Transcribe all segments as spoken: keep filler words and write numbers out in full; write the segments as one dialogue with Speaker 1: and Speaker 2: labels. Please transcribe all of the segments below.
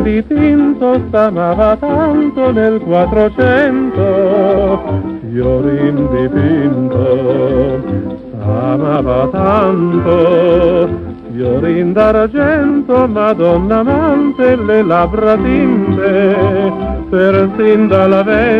Speaker 1: dipinto s'amava tanto nel Quattrocento, Fiorin dipinto s'amava tanto, Fiorin d'argento, Madonna amante, le labbra tinte, persin dal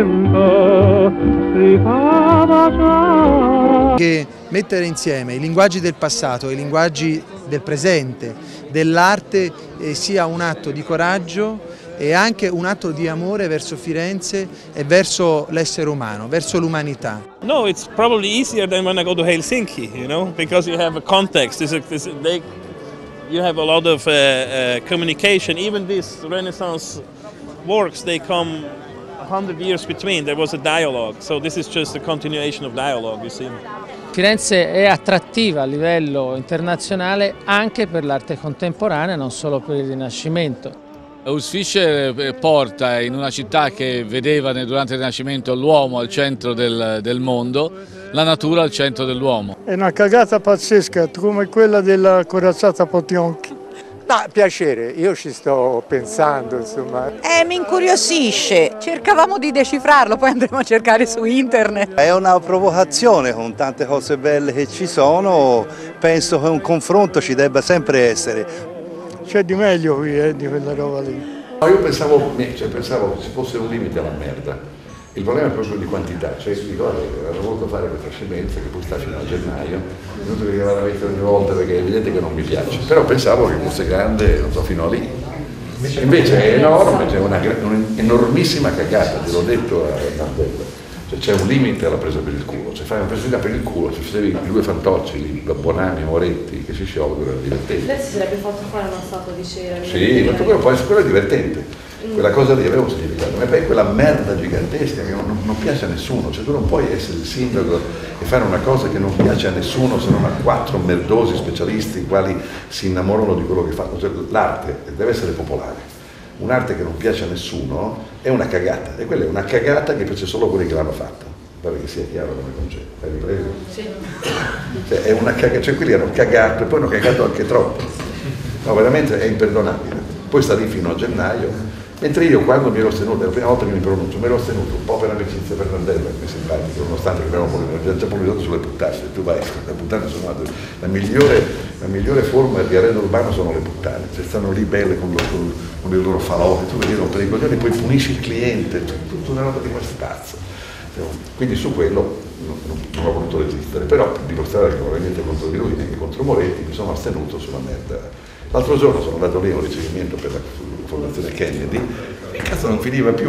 Speaker 1: vento si fa baciare.
Speaker 2: Che mettere insieme i linguaggi del passato e i linguaggi del presente, dell'arte, eh, sia un atto di coraggio e anche un atto di amore verso Firenze e verso l'essere umano, verso l'umanità.
Speaker 3: No, it's probably easier than when I go to Helsinki, you know, because you have a context. It's a, it's a, they, you have a lot of uh, uh, communication. Even these Renaissance works, they come a hundred years between. There was a dialogue, so this is just a continuation of dialogue, you see.
Speaker 4: Firenze è attrattiva a livello internazionale anche per l'arte contemporanea, non solo per il Rinascimento.
Speaker 5: Urs Fischer porta in una città che vedeva durante il Rinascimento l'uomo al centro del, del mondo, la natura al centro dell'uomo.
Speaker 6: È una cagata pazzesca, come quella della corazzata Potionchi.
Speaker 7: No, piacere, io ci sto pensando, insomma.
Speaker 8: Eh, mi incuriosisce, cercavamo di decifrarlo, poi andremo a cercare su internet.
Speaker 9: È una provocazione con tante cose belle che ci sono, penso che un confronto ci debba sempre essere.
Speaker 6: C'è di meglio qui, eh, di quella roba lì.
Speaker 10: No, io pensavo, cioè, pensavo che ci fosse un limite alla merda. Il problema è proprio di quantità, cioè io dico, hanno voluto fare questa scemenza che poi sta fino a gennaio, è inutile che vada a mettere ogni volta perché è evidente che non mi piace, però pensavo che fosse grande, non so, fino a lì. Invece è enorme, c'è una, un'enormissima cagata, te l'ho detto a Nardella, cioè c'è un limite alla presa per il culo, se fai una presa per il culo, se facevi i due fantocci, Bonanni, Moretti, che si sciolgono, è divertente.
Speaker 11: Lei si sarebbe fatto fare una statua di cera.
Speaker 10: Sì, ma quello, poi, quello è divertente. Quella cosa lì aveva un significato, ma poi quella merda gigantesca che non, non piace a nessuno, cioè tu non puoi essere il sindaco e fare una cosa che non piace a nessuno se non a quattro merdosi specialisti i quali si innamorano di quello che fanno, cioè, l'arte deve essere popolare, un'arte che non piace a nessuno è una cagata, e quella è una cagata che piace solo a quelli che l'hanno fatta, pare che sia chiaro come concetto, hai ripreso? Sì. Cioè, è una cagata, cioè quelli hanno cagato e poi hanno cagato anche troppo, no, veramente è imperdonabile, poi sta lì fino a gennaio. Mentre io quando mi ero astenuto, è la prima volta che mi pronuncio, mi ero astenuto un po' per amicizia per Nardella, mi sembra, nonostante che abbiamo già politizzato sulle puttane, tu vai, le puttane sono la migliore, la migliore forma di arredo urbano sono le puttane, cioè stanno lì belle con, lo, con, con i loro falò, tu vedi rompere i coglioni, poi punisci il cliente, tutta una roba di quest'azzo. Quindi su quello non, non, non ho voluto resistere, però per dimostrare che non avevo niente contro di lui, neanche contro Moretti, mi sono astenuto sulla merda. L'altro giorno sono andato lì a un ricevimento per la fondazione Kennedy e cazzo non finiva più,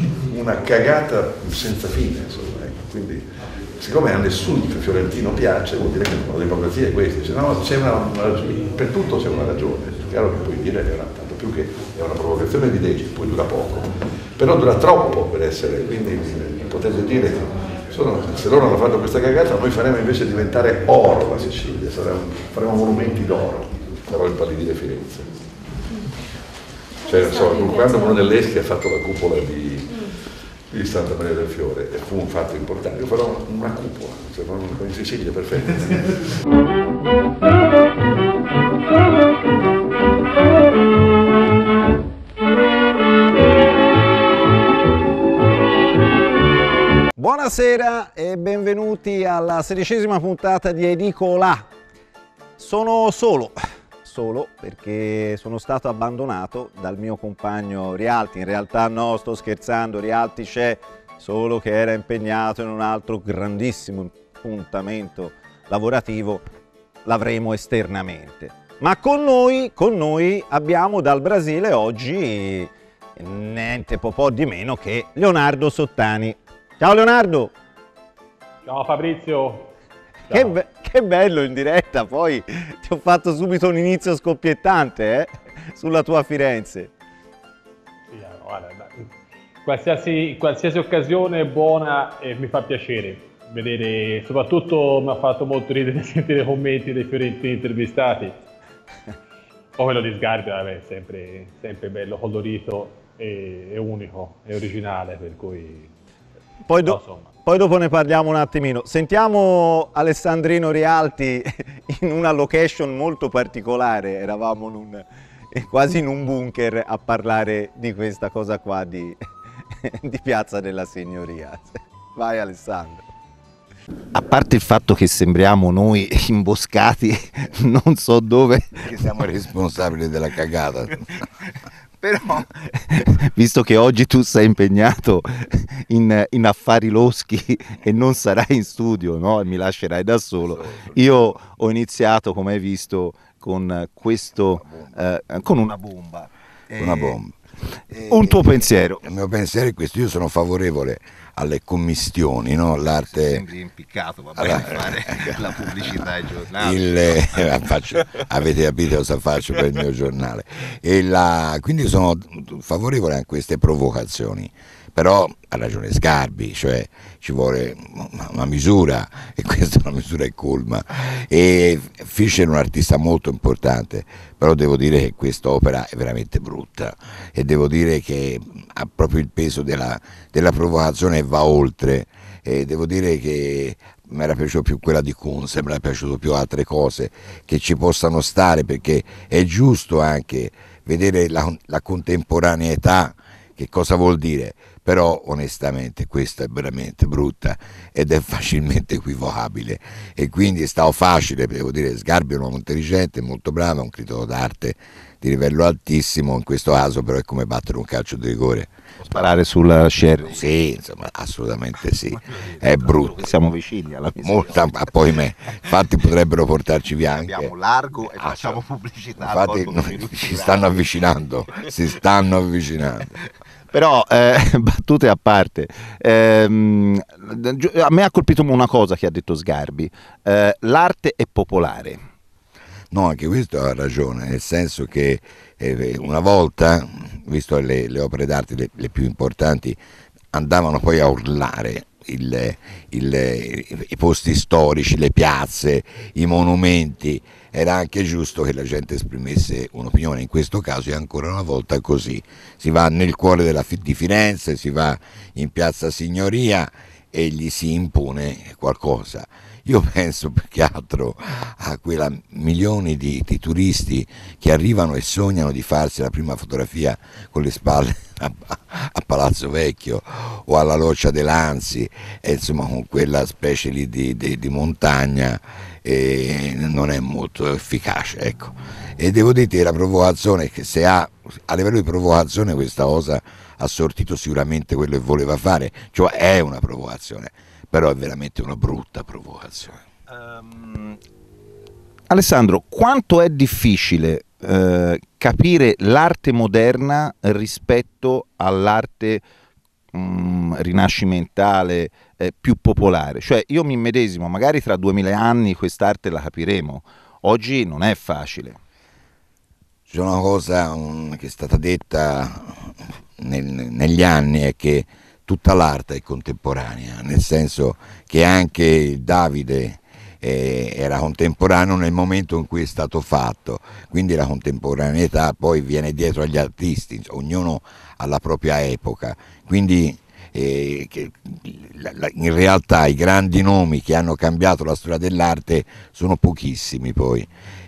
Speaker 10: una cagata senza fine, insomma, ecco. Quindi siccome a nessun fiorentino piace vuol dire che la democrazia è questa, dice, no, c'è una, una, per tutto c'è una ragione, è chiaro che puoi dire, è una, tanto più che è una provocazione di legge, poi dura poco, però dura troppo per essere, quindi potete dire sono, se loro hanno fatto questa cagata noi faremo invece diventare oro la Sicilia, saremo, faremo monumenti d'oro. Farò impallidire Firenze. Cioè, so, quando Brunelleschi ha fatto la cupola di, di Santa Maria del Fiore, e fu un fatto importante, io farò una cupola, cioè, in Sicilia, perfetto.
Speaker 12: Buonasera e benvenuti alla sedicesima puntata di Edicola. Sono solo. Solo perché sono stato abbandonato dal mio compagno Rialti, in realtà no, sto scherzando, Rialti c'è, solo che era impegnato in un altro grandissimo appuntamento lavorativo, l'avremo esternamente. Ma con noi, con noi abbiamo dal Brasile oggi niente po' di meno che Leonardo Sottani. Ciao Leonardo!
Speaker 13: Ciao Fabrizio!
Speaker 12: Che, be che bello in diretta, poi ti ho fatto subito un inizio scoppiettante, eh? Sulla tua Firenze.
Speaker 13: Sì, guarda, qualsiasi, qualsiasi occasione è buona e mi fa piacere vedere, soprattutto mi ha fatto molto ridere sentire i commenti dei fiorentini intervistati. O quello di Sgarbi, vabbè, sempre, sempre bello, colorito e, e unico, e originale, per cui...
Speaker 12: Poi, do poi dopo ne parliamo un attimino. Sentiamo Alessandrino Rialti in una location molto particolare, eravamo in un, quasi in un bunker a parlare di questa cosa qua di, di Piazza della Signoria. Vai Alessandro. A parte il fatto che sembriamo noi imboscati non so dove,
Speaker 14: che siamo responsabili della cagata.
Speaker 12: Però, visto che oggi tu sei impegnato in, in affari loschi e non sarai in studio, no? E mi lascerai da solo, io ho iniziato, come hai visto, con questo, eh, con una bomba.
Speaker 14: Una bomba.
Speaker 12: Un tuo pensiero?
Speaker 14: Il mio pensiero è questo: io sono favorevole alle commistioni, no? L'arte.
Speaker 12: Sembri impiccato, va bene, allora, fare la pubblicità ai giornali.
Speaker 14: Il, eh, faccio, avete capito cosa faccio per il mio giornale. E la, quindi sono favorevole a queste provocazioni. Però ha ragione Sgarbi, cioè ci vuole una misura, e questa è una misura è colma. E Fischer è un artista molto importante, però devo dire che quest'opera è veramente brutta e devo dire che ha proprio il peso della, della provocazione e va oltre. E devo dire che mi era piaciuto più quella di Kunz, mi era piaciuto più altre cose che ci possano stare, perché è giusto anche vedere la, la contemporaneità, che cosa vuol dire. Però onestamente questa è veramente brutta ed è facilmente equivocabile, e quindi è stato facile, devo dire. Sgarbi è un uomo intelligente, molto bravo, è un critico d'arte di livello altissimo, in questo caso però è come battere un calcio di rigore.
Speaker 12: Sparare sulla Sherry?
Speaker 14: Sì, insomma, assolutamente sì, è brutto.
Speaker 12: Siamo vicini alla
Speaker 14: Molta, poi me, infatti potrebbero portarci via anche.
Speaker 12: Andiamo largo e facciamo pubblicità.
Speaker 14: Infatti no, si stanno avvicinando, si stanno avvicinando.
Speaker 12: Però, eh, battute a parte, ehm, a me ha colpito una cosa che ha detto Sgarbi, eh, l'arte è popolare.
Speaker 14: No, anche questo ha ragione, nel senso che eh, una volta, visto le, le opere d'arte, le, le più importanti, andavano poi a urlare il, il, i posti storici, le piazze, i monumenti. Era anche giusto che la gente esprimesse un'opinione, in questo caso è ancora una volta così. Si va nel cuore della, di Firenze, si va in Piazza Signoria e gli si impone qualcosa. Io penso più che altro a quella milioni di, di turisti che arrivano e sognano di farsi la prima fotografia con le spalle a, a Palazzo Vecchio o alla Roccia de Lanzi, e insomma con quella specie lì di, di, di montagna, e non è molto efficace, ecco. E devo dire la provocazione, che se ha a livello di provocazione questa cosa ha sortito sicuramente quello che voleva fare, cioè è una provocazione, però è veramente una brutta provocazione.
Speaker 12: Um, Alessandro, quanto è difficile eh, capire l'arte moderna rispetto all'arte um, rinascimentale eh, più popolare? Cioè io mi immedesimo, magari tra duemila anni quest'arte la capiremo, oggi non è facile.
Speaker 14: C'è una cosa um, che è stata detta nel, negli anni, è che tutta l'arte è contemporanea, nel senso che anche Davide eh, era contemporaneo nel momento in cui è stato fatto, quindi la contemporaneità poi viene dietro agli artisti, ognuno ha la propria epoca, quindi eh, che, la, la, in realtà i grandi nomi che hanno cambiato la storia dell'arte sono pochissimi poi,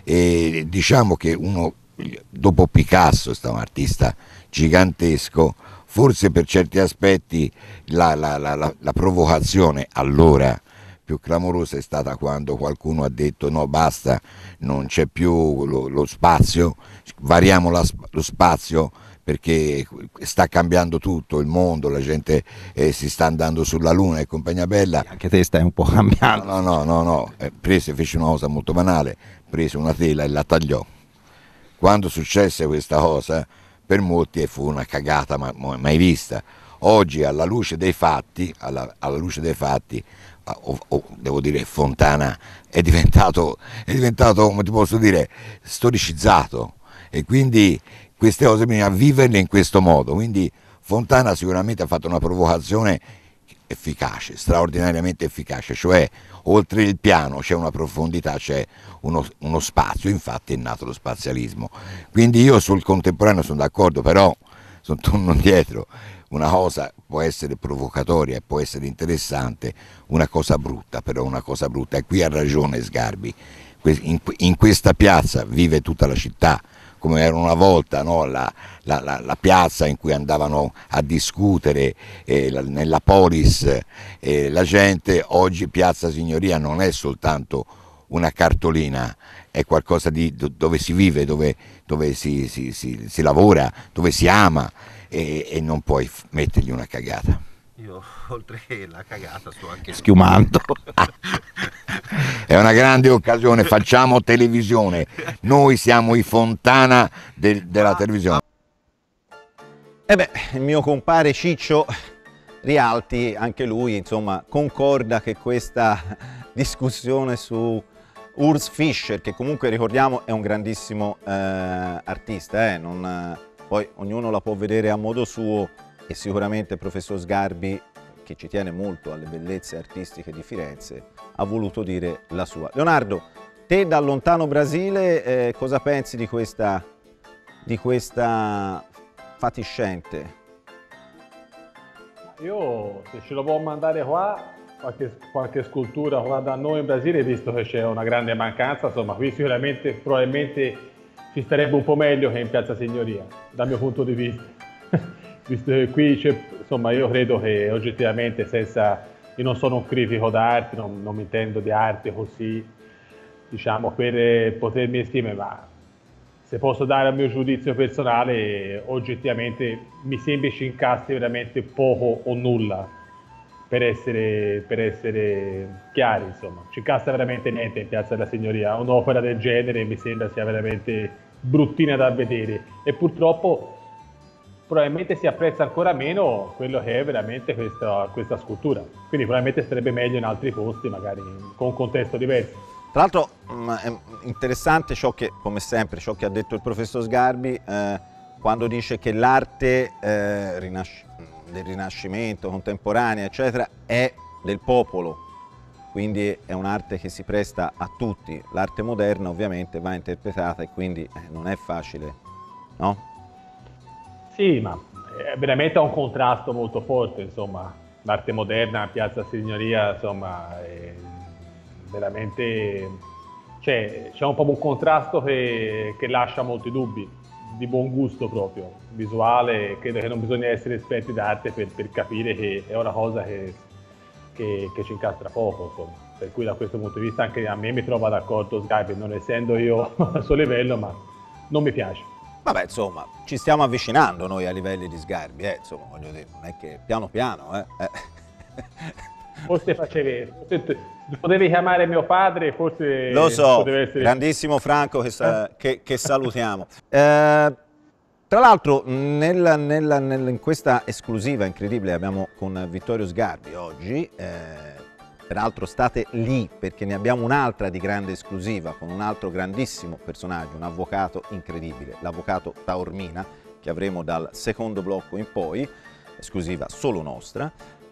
Speaker 14: e diciamo che uno dopo Picasso è stato un artista gigantesco. Forse per certi aspetti la, la, la, la, la provocazione allora più clamorosa è stata quando qualcuno ha detto no basta, non c'è più lo, lo spazio, variamo la, lo spazio perché sta cambiando tutto il mondo, la gente eh, si sta andando sulla luna e compagnia bella.
Speaker 12: Anche te stai un po' cambiando.
Speaker 14: No, no, no, no, eh, prese, fece una cosa molto banale, prese una tela e la tagliò. Quando successe questa cosa, per molti fu una cagata mai vista. Oggi alla luce dei fatti, alla, alla luce dei fatti, oh, oh, devo dire Fontana è diventato, è diventato, come ti posso dire, storicizzato, e quindi queste cose bisogna viverle in questo modo. Quindi Fontana sicuramente ha fatto una provocazione efficace, straordinariamente efficace, cioè oltre il piano c'è una profondità, c'è uno, uno spazio, infatti è nato lo spazialismo. Quindi io sul contemporaneo sono d'accordo, però sono torno indietro, una cosa può essere provocatoria e può essere interessante, una cosa brutta, però una cosa brutta, e qui ha ragione Sgarbi, in, in questa piazza vive tutta la città, come era una volta, no? la, la, la, la piazza in cui andavano a discutere eh, la, nella polis eh, la gente. Oggi Piazza Signoria non è soltanto una cartolina, è qualcosa di, dove si vive, dove, dove si, si, si, si lavora, dove si ama, e, e non puoi mettergli una cagata.
Speaker 12: Io oltre che la cagata sto anche schiumando.
Speaker 14: È una grande occasione, facciamo televisione, noi siamo i Fontana de, della televisione.
Speaker 12: E beh, il mio compare Ciccio Rialti, anche lui insomma concorda che questa discussione su Urs Fischer, che comunque ricordiamo è un grandissimo eh, artista, eh, non, eh, poi ognuno la può vedere a modo suo, e sicuramente il professor Sgarbi, che ci tiene molto alle bellezze artistiche di Firenze, ha voluto dire la sua. Leonardo, te dal lontano Brasile eh, cosa pensi di questa, di questa fatiscente?
Speaker 13: Io, se ce lo può mandare qua, qualche, qualche scultura qua da noi in Brasile, visto che c'è una grande mancanza, insomma, qui sicuramente, probabilmente ci starebbe un po' meglio che in Piazza Signoria, dal mio punto di vista. Visto che qui c'è, insomma, io credo che oggettivamente, senza, io non sono un critico d'arte, non, non mi intendo di arte così, diciamo, per potermi estimare, ma se posso dare il mio giudizio personale, oggettivamente mi sembra ci incassi veramente poco o nulla, per essere, per essere chiari, insomma. Ci incassa veramente niente in Piazza della Signoria, un'opera del genere mi sembra sia veramente bruttina da vedere, e purtroppo probabilmente si apprezza ancora meno quello che è veramente questa, questa scultura, quindi probabilmente sarebbe meglio in altri posti, magari con un contesto diverso.
Speaker 12: Tra l'altro è interessante ciò che, come sempre, ciò che ha detto il professor Sgarbi, eh, quando dice che l'arte eh, rinasc- del Rinascimento, contemporanea, eccetera, è del popolo, quindi è un'arte che si presta a tutti. L'arte moderna ovviamente va interpretata e quindi eh, non è facile, no? Sì, ma è veramente un contrasto molto forte, insomma, l'arte moderna, Piazza Signoria, insomma, è veramente, cioè, c'è un po' un contrasto che, che lascia molti dubbi, di buon gusto proprio, visuale. Credo che non bisogna essere esperti d'arte per, per capire che è una cosa che, che, che ci incastra poco, insomma. Per cui da questo punto di vista anche a me mi trova d'accordo Sgarbi, non essendo io al suo livello, ma non mi piace. Vabbè, insomma, ci stiamo avvicinando noi a livelli di Sgarbi, eh, insomma, voglio dire, non è che piano piano, eh. eh.
Speaker 13: Forse facevi, forse potevi chiamare mio padre, forse...
Speaker 12: Lo so,
Speaker 13: essere...
Speaker 12: grandissimo Franco, che, sa, eh? che, che salutiamo. Eh, tra l'altro, nel, nel, nel, in questa esclusiva incredibile abbiamo con Vittorio Sgarbi oggi, eh, peraltro state lì perché ne abbiamo un'altra di grande esclusiva con un altro grandissimo personaggio, un avvocato incredibile, l'avvocato Taormina, che avremo dal secondo blocco in poi, esclusiva solo nostra.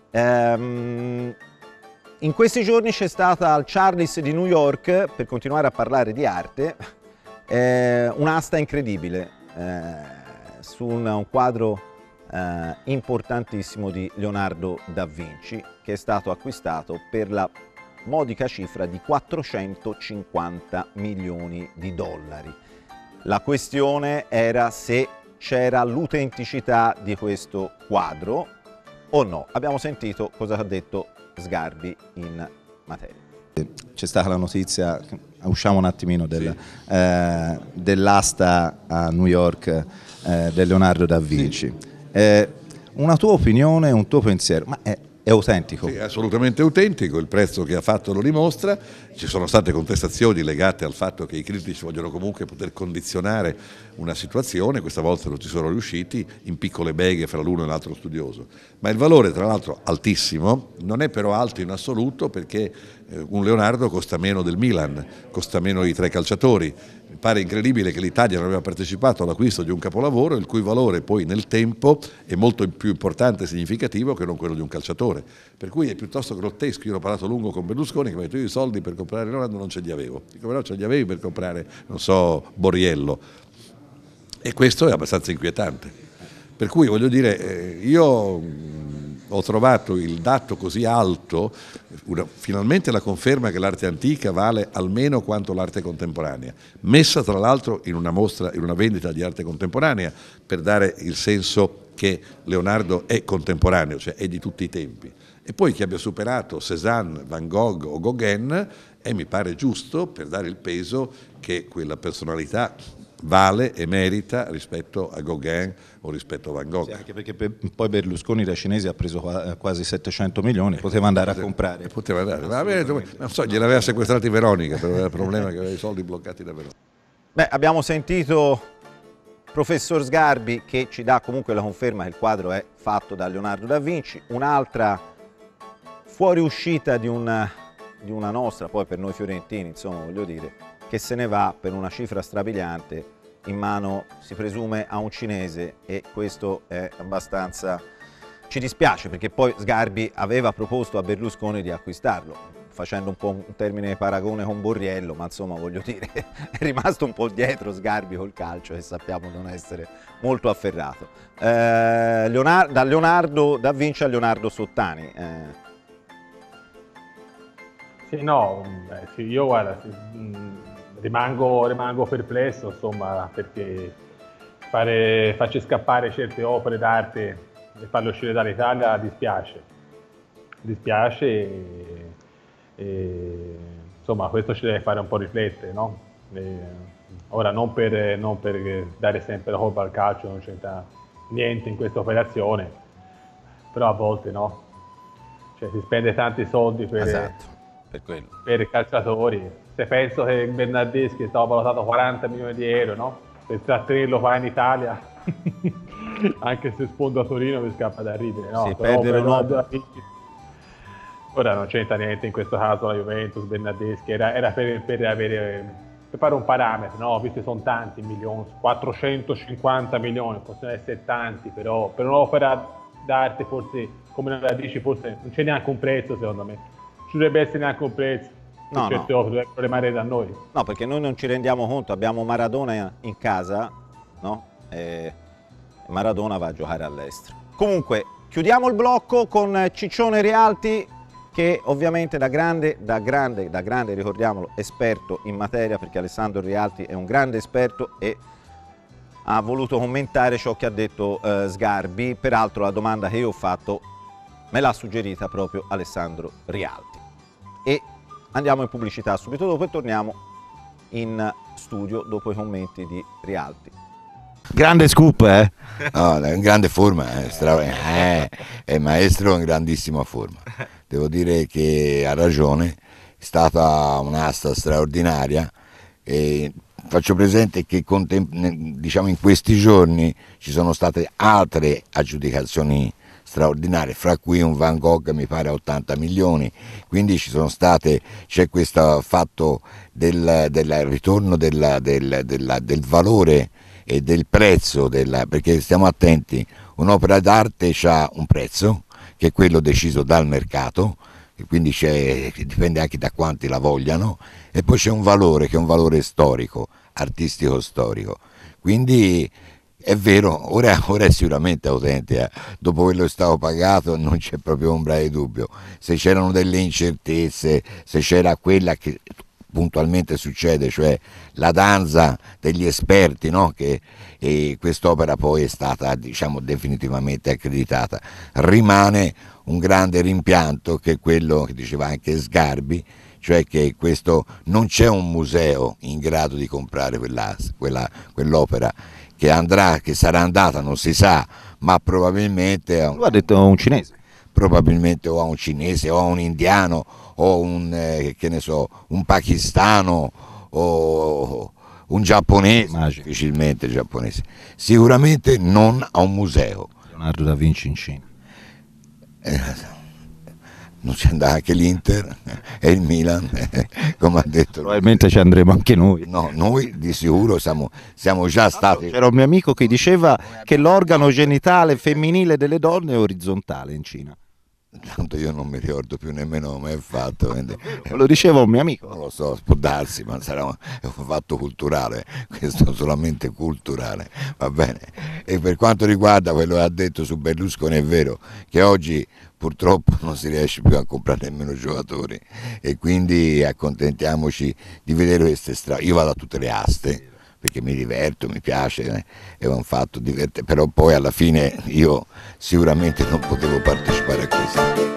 Speaker 12: Ehm, in questi giorni c'è stata al Charles di New York, per continuare a parlare di arte, eh, un'asta incredibile eh, su un, un quadro eh, importantissimo di Leonardo da Vinci, che è stato acquistato per la modica cifra di quattrocentocinquanta milioni di dollari. La questione era se c'era l'autenticità di questo quadro o no. Abbiamo sentito cosa ha detto Sgarbi in materia.
Speaker 15: C'è stata la notizia, usciamo un attimino del, sì. eh, dell'asta a New York eh, del Leonardo da Vinci. Sì. Eh, una tua opinione, un tuo pensiero, ma è, è autentico?
Speaker 10: Sì, è assolutamente autentico, il prezzo che ha fatto lo dimostra. Ci sono state contestazioni legate al fatto che i critici vogliono comunque poter condizionare una situazione, questa volta non ci sono riusciti, in piccole beghe fra l'uno e l'altro studioso. Ma il valore, tra l'altro altissimo, non è però alto in assoluto, perché un Leonardo costa meno del Milan, costa meno di tre calciatori. Mi pare incredibile che l'Italia non aveva partecipato all'acquisto di un capolavoro il cui valore poi nel tempo è molto più importante e significativo che non quello di un calciatore. Per cui è piuttosto grottesco. Io ho parlato a lungo con Berlusconi che mi ha detto: io i soldi per comprare Leonardo non ce li avevo. Dico: però ce li avevi per comprare, non so, Borriello. E questo è abbastanza inquietante. Per cui voglio dire, io ho trovato il dato così alto, una, finalmente la conferma che l'arte antica vale almeno quanto l'arte contemporanea, messa tra l'altro in una mostra, in una vendita di arte contemporanea, per dare il senso che Leonardo è contemporaneo, cioè è di tutti i tempi. E poi che abbia superato Cézanne, Van Gogh o Gauguin, e mi pare giusto per dare il peso che quella personalità vale e merita rispetto a Gauguin o rispetto a Van Gogh.
Speaker 15: Sì, anche perché per, poi Berlusconi da cinesi ha preso quasi settecento milioni, poteva andare a comprare.
Speaker 10: Poteva andare, ma bene, non so, gliel'aveva sequestrati Veronica, però era il problema che aveva i soldi bloccati da Veronica.
Speaker 12: Beh, abbiamo sentito il professor Sgarbi che ci dà comunque la conferma che il quadro è fatto da Leonardo da Vinci, un'altra fuoriuscita di una, di una nostra, poi per noi fiorentini, insomma, voglio dire, che se ne va per una cifra strabiliante in mano, si presume, a un cinese, e questo è abbastanza... ci dispiace, perché poi Sgarbi aveva proposto a Berlusconi di acquistarlo, facendo un po' un termine di paragone con Borriello, ma insomma, voglio dire, è rimasto un po' dietro Sgarbi col calcio, e sappiamo non essere molto afferrato. Eh, Leonardo, da Leonardo da Vinci a Leonardo Sottani. Eh.
Speaker 13: Sì, no, beh, sì, io guarda, sì, rimango, rimango perplesso, insomma, perché fare, farci scappare certe opere d'arte e farle uscire dall'Italia dispiace, dispiace e, e insomma questo ci deve fare un po' riflettere, no? E, ora non per, non per dare sempre la colpa al calcio, non c'entra niente in questa operazione, però a volte no, cioè si spende tanti soldi per,
Speaker 12: esatto, per, quello.
Speaker 13: per i calciatori. Se penso che Bernardeschi è stato valutato quaranta milioni di euro, no? Per trattenerlo qua in Italia, anche se sfondo a Torino mi scappa da ridere, no?
Speaker 12: Sì,
Speaker 13: però
Speaker 12: perdere
Speaker 13: per ora non c'entra niente in questo caso la Juventus, Bernardeschi, era, era per, per, avere, per fare un parametro, no? Visto che sono tanti milioni, quattrocentocinquanta milioni, possono essere tanti, però per un'opera d'arte forse, come la dici, forse non c'è neanche un prezzo, secondo me, non ci dovrebbe essere neanche un prezzo.
Speaker 12: No,
Speaker 13: certe
Speaker 12: no.
Speaker 13: opere dovrebbero rimanere da noi.
Speaker 12: No, perché noi non ci rendiamo conto, abbiamo Maradona in casa, no? E Maradona va a giocare all'estero. Comunque, chiudiamo il blocco con Ciccione Rialti, che ovviamente da grande, da grande, da grande, ricordiamolo, esperto in materia, perché Alessandro Rialti è un grande esperto e ha voluto commentare ciò che ha detto eh, Sgarbi. Peraltro la domanda che io ho fatto me l'ha suggerita proprio Alessandro Rialti. E andiamo in pubblicità subito dopo e torniamo in studio dopo i commenti di Rialti.
Speaker 14: Grande scoop, eh? No, è in grande forma, eh, stra... eh, è maestro in grandissima forma. Devo dire che ha ragione, è stata un'asta straordinaria. E faccio presente che diciamo in questi giorni ci sono state altre aggiudicazioni straordinarie, fra cui un Van Gogh mi pare a ottanta milioni, quindi ci sono state, c'è questo fatto del, del ritorno del, del, del, del valore e del prezzo, della, perché stiamo attenti, un'opera d'arte ha un prezzo che è quello deciso dal mercato, e quindi dipende anche da quanti la vogliano, e poi c'è un valore che è un valore storico, artistico storico, quindi è vero, ora, ora è sicuramente autentica, dopo quello che è stato pagato non c'è proprio ombra di dubbio, se c'erano delle incertezze, se c'era quella che puntualmente succede, cioè la danza degli esperti, no? Che quest'opera poi è stata, diciamo, definitivamente accreditata, rimane un grande rimpianto, che è quello che diceva anche Sgarbi, cioè che questo, non c'è un museo in grado di comprare quella, quella, quell'opera, che andrà, che sarà andata, non si sa, ma probabilmente
Speaker 12: lui ha detto un cinese,
Speaker 14: probabilmente o a un cinese o a un indiano o un eh, che ne so, un pakistano o un giapponese, Magic. difficilmente giapponese, sicuramente non a un museo.
Speaker 15: Leonardo da Vinci in Cina.
Speaker 14: Eh, non c'è andata anche l'Inter e il Milan, come ha detto.
Speaker 15: Probabilmente ci andremo anche noi.
Speaker 14: No, noi di sicuro siamo, siamo già stati.
Speaker 15: C'era un mio amico che diceva che l'organo genitale femminile delle donne è orizzontale in Cina.
Speaker 14: Tanto io non mi ricordo più nemmeno come è fatto. Quindi...
Speaker 15: Lo diceva un mio amico.
Speaker 14: Non lo so, può darsi, ma sarà un, è un fatto culturale, questo solamente culturale, va bene. E per quanto riguarda quello che ha detto su Berlusconi, è vero che oggi purtroppo non si riesce più a comprare nemmeno giocatori e quindi accontentiamoci di vedere queste strade. Io vado a tutte le aste perché mi diverto, mi piace, eh, è un fatto divertente, però poi alla fine io sicuramente non potevo partecipare a questo.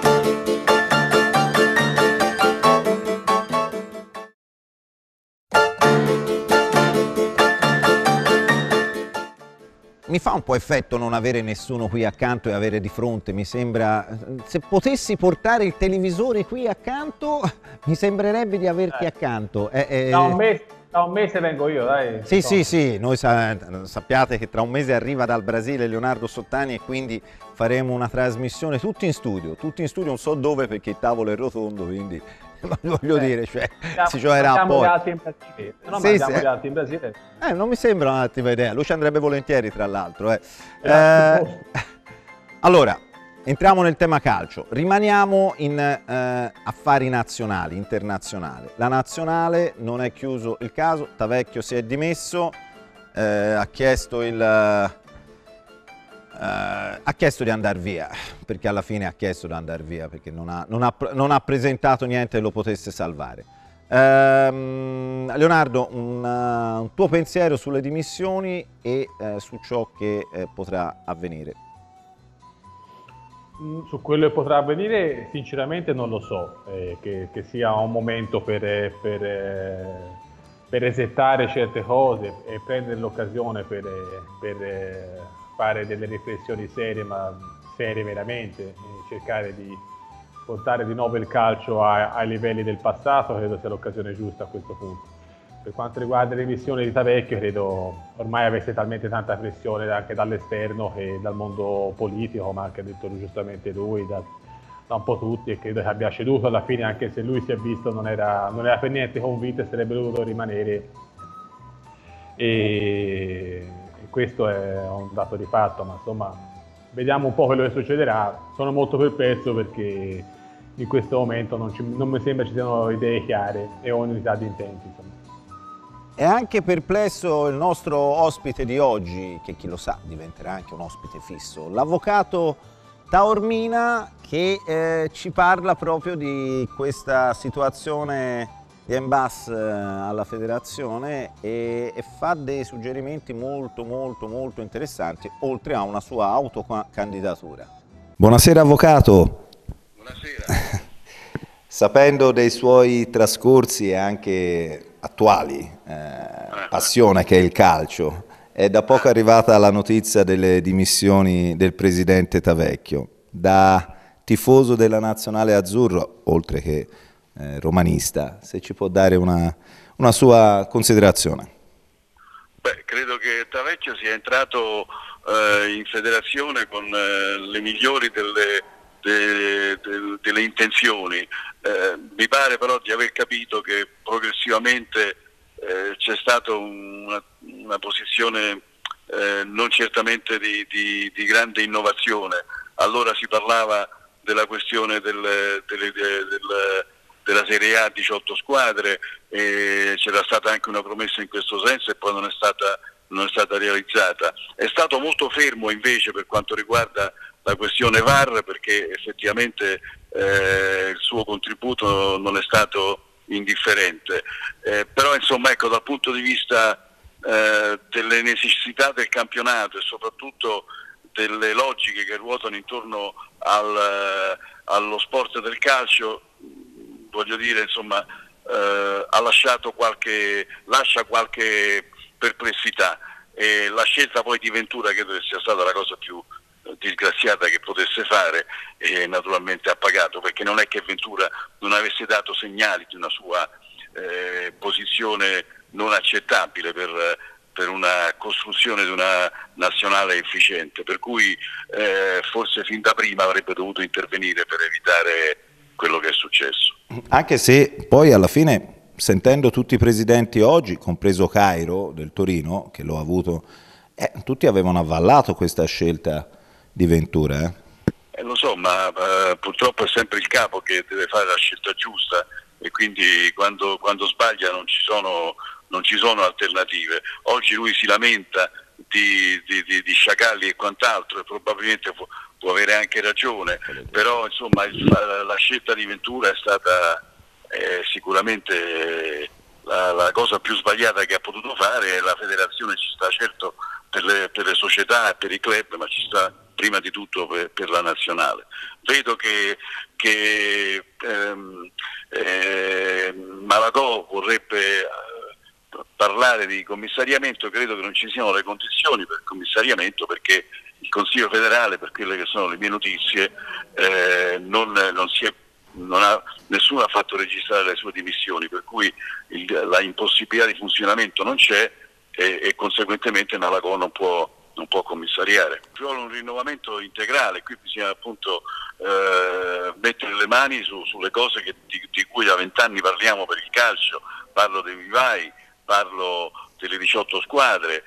Speaker 12: Mi fa un po' effetto non avere nessuno qui accanto e avere di fronte, mi sembra, se potessi portare il televisore qui accanto, mi sembrerebbe di averti eh. accanto. Eh, eh...
Speaker 13: Da, un mese, da un mese vengo io, dai.
Speaker 12: Sì, sì, sì, noi sa sappiate che tra un mese arriva dal Brasile Leonardo Sottani e quindi faremo una trasmissione tutti in studio, tutti in studio, non so dove perché il tavolo è rotondo, quindi... Ma voglio eh, dire, cioè,
Speaker 13: andiamo,
Speaker 12: si giocherà poi.
Speaker 13: Altri in Brasile. No,
Speaker 12: sì,
Speaker 13: sì.
Speaker 12: Gli
Speaker 13: altri in Brasile.
Speaker 12: Eh, non mi sembra un'ottima idea, lui ci andrebbe volentieri tra l'altro. Eh. Eh, allora, entriamo nel tema calcio, rimaniamo in eh, affari nazionali, internazionali. La nazionale non è chiuso il caso, Tavecchio si è dimesso, eh, ha chiesto il... Uh, ha chiesto di andare via, perché alla fine ha chiesto di andare via, perché non ha, non ha, non ha presentato niente che lo potesse salvare. Uh, Leonardo, un, uh, un tuo pensiero sulle dimissioni e uh, su ciò che uh, potrà avvenire?
Speaker 13: Su quello che potrà avvenire sinceramente non lo so, eh, che, che sia un momento per, per, eh, per resettare certe cose e prendere l'occasione per... per eh, fare delle riflessioni serie, ma serie veramente, e cercare di portare di nuovo il calcio a, ai livelli del passato, credo sia l'occasione giusta a questo punto. Per quanto riguarda le missioni di Tavecchio, credo ormai avesse talmente tanta pressione anche dall'esterno che dal mondo politico, ma anche ha detto giustamente lui, da, da un po' tutti, e credo che abbia ceduto alla fine, anche se lui si è visto non era, non era per niente convinto e sarebbe dovuto rimanere. E, questo è un dato di fatto, ma insomma vediamo un po' quello che succederà. Sono molto perplesso perché in questo momento non, ci, non mi sembra ci siano idee chiare e unità di intenti. Insomma.
Speaker 12: È anche perplesso il nostro ospite di oggi, che chi lo sa diventerà anche un ospite fisso, l'avvocato Taormina, che eh, ci parla proprio di questa situazione di impasse alla federazione e, e fa dei suggerimenti molto molto molto interessanti, oltre a una sua autocandidatura. Buonasera avvocato.
Speaker 9: Buonasera.
Speaker 12: Sapendo dei suoi trascorsi e anche attuali eh, passione che è il calcio, è da poco arrivata la notizia delle dimissioni del presidente Tavecchio. Da tifoso della nazionale azzurro, oltre che Eh, romanista, se ci può dare una, una sua considerazione.
Speaker 9: Beh, credo che Tavecchio sia entrato eh, in federazione con eh, le migliori delle, de, de, delle intenzioni. Eh, mi pare però di aver capito che progressivamente eh, c'è stata una, una posizione eh, non certamente di, di, di grande innovazione. Allora si parlava della questione del, del, del della Serie A, diciotto squadre, e c'era stata anche una promessa in questo senso e poi non è stata, non è stata realizzata. È stato molto fermo invece per quanto riguarda la questione V A R, perché effettivamente eh, il suo contributo non è stato indifferente. Eh, però insomma, ecco, dal punto di vista eh, delle necessità del campionato e soprattutto delle logiche che ruotano intorno al, allo sport del calcio, voglio dire, insomma, eh, ha lasciato qualche, lascia qualche perplessità, e la scelta poi di Ventura credo che sia stata la cosa più disgraziata che potesse fare, e naturalmente ha pagato, perché non è che Ventura non avesse dato segnali di una sua eh, posizione non accettabile per, per una costruzione di una nazionale efficiente, per cui eh, forse fin da prima avrebbe dovuto intervenire per evitare quello che è successo.
Speaker 12: Anche se poi alla fine, sentendo tutti i presidenti oggi, compreso Cairo del Torino, che l'ho avuto, eh, tutti avevano avvallato questa scelta di Ventura. Eh?
Speaker 9: Eh, lo so, ma eh, purtroppo è sempre il capo che deve fare la scelta giusta, e quindi quando, quando sbaglia non ci sono, non ci sono alternative. Oggi lui si lamenta di, di, di, di sciacalli e quant'altro, e probabilmente può, può avere anche ragione, però insomma il, la scelta di Ventura è stata eh, sicuramente la, la cosa più sbagliata che ha potuto fare. La federazione ci sta certo per le, per le società e per i club, ma ci sta prima di tutto per, per la nazionale. Vedo che, che ehm, eh, Malagò vorrebbe eh, parlare di commissariamento. Credo che non ci siano le condizioni per il commissariamento, perché il Consiglio federale, per quelle che sono le mie notizie, eh, non, non si è Non ha, nessuno ha fatto registrare le sue dimissioni, per cui il, la impossibilità di funzionamento non c'è e, e conseguentemente Malagò non può, non può commissariare. Ci vuole un rinnovamento integrale, qui bisogna appunto eh, mettere le mani su, sulle cose che, di, di cui da vent'anni parliamo per il calcio. Parlo dei vivai, parlo delle diciotto squadre,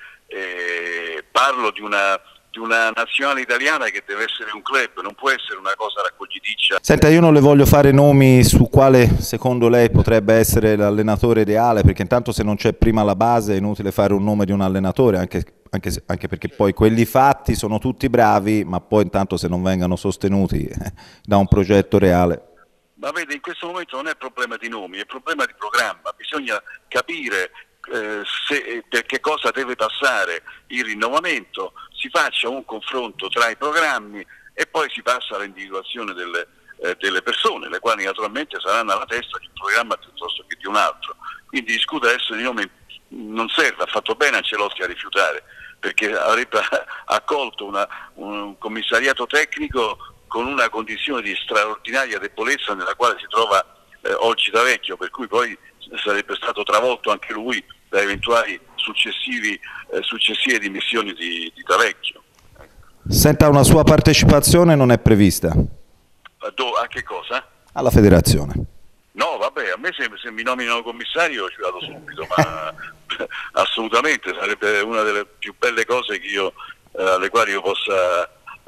Speaker 9: eh, parlo di una... di una nazionale italiana che deve essere un club, non può essere una cosa raccogliticcia.
Speaker 15: Senta, io non le voglio fare nomi su quale secondo lei potrebbe essere l'allenatore ideale, perché intanto se non c'è prima la base è inutile fare un nome di un allenatore, anche, anche, anche perché poi quelli fatti sono tutti bravi, ma poi intanto se non vengano sostenuti eh, da un progetto reale.
Speaker 9: Ma vede, in questo momento non è problema di nomi, è problema di programma, bisogna capire Eh, se, per che cosa deve passare il rinnovamento, si faccia un confronto tra i programmi e poi si passa all'individuazione delle, eh, delle persone, le quali naturalmente saranno alla testa di un programma piuttosto che di un altro. Quindi discutere adesso di nome non serve, ha fatto bene Ancelotti a rifiutare, perché avrebbe accolto una, un commissariato tecnico con una condizione di straordinaria debolezza nella quale si trova eh, oggi D'Avecchio, per cui poi sarebbe stato travolto anche lui da eventuali successivi, eh, successive dimissioni di, di D'Avecchio.
Speaker 15: Senta, una sua partecipazione non è prevista?
Speaker 9: A, do, a che cosa?
Speaker 15: Alla federazione.
Speaker 9: No, vabbè, a me se, se mi nominano commissario ci vado subito, ma assolutamente sarebbe una delle più belle cose che io, eh, alle quali io possa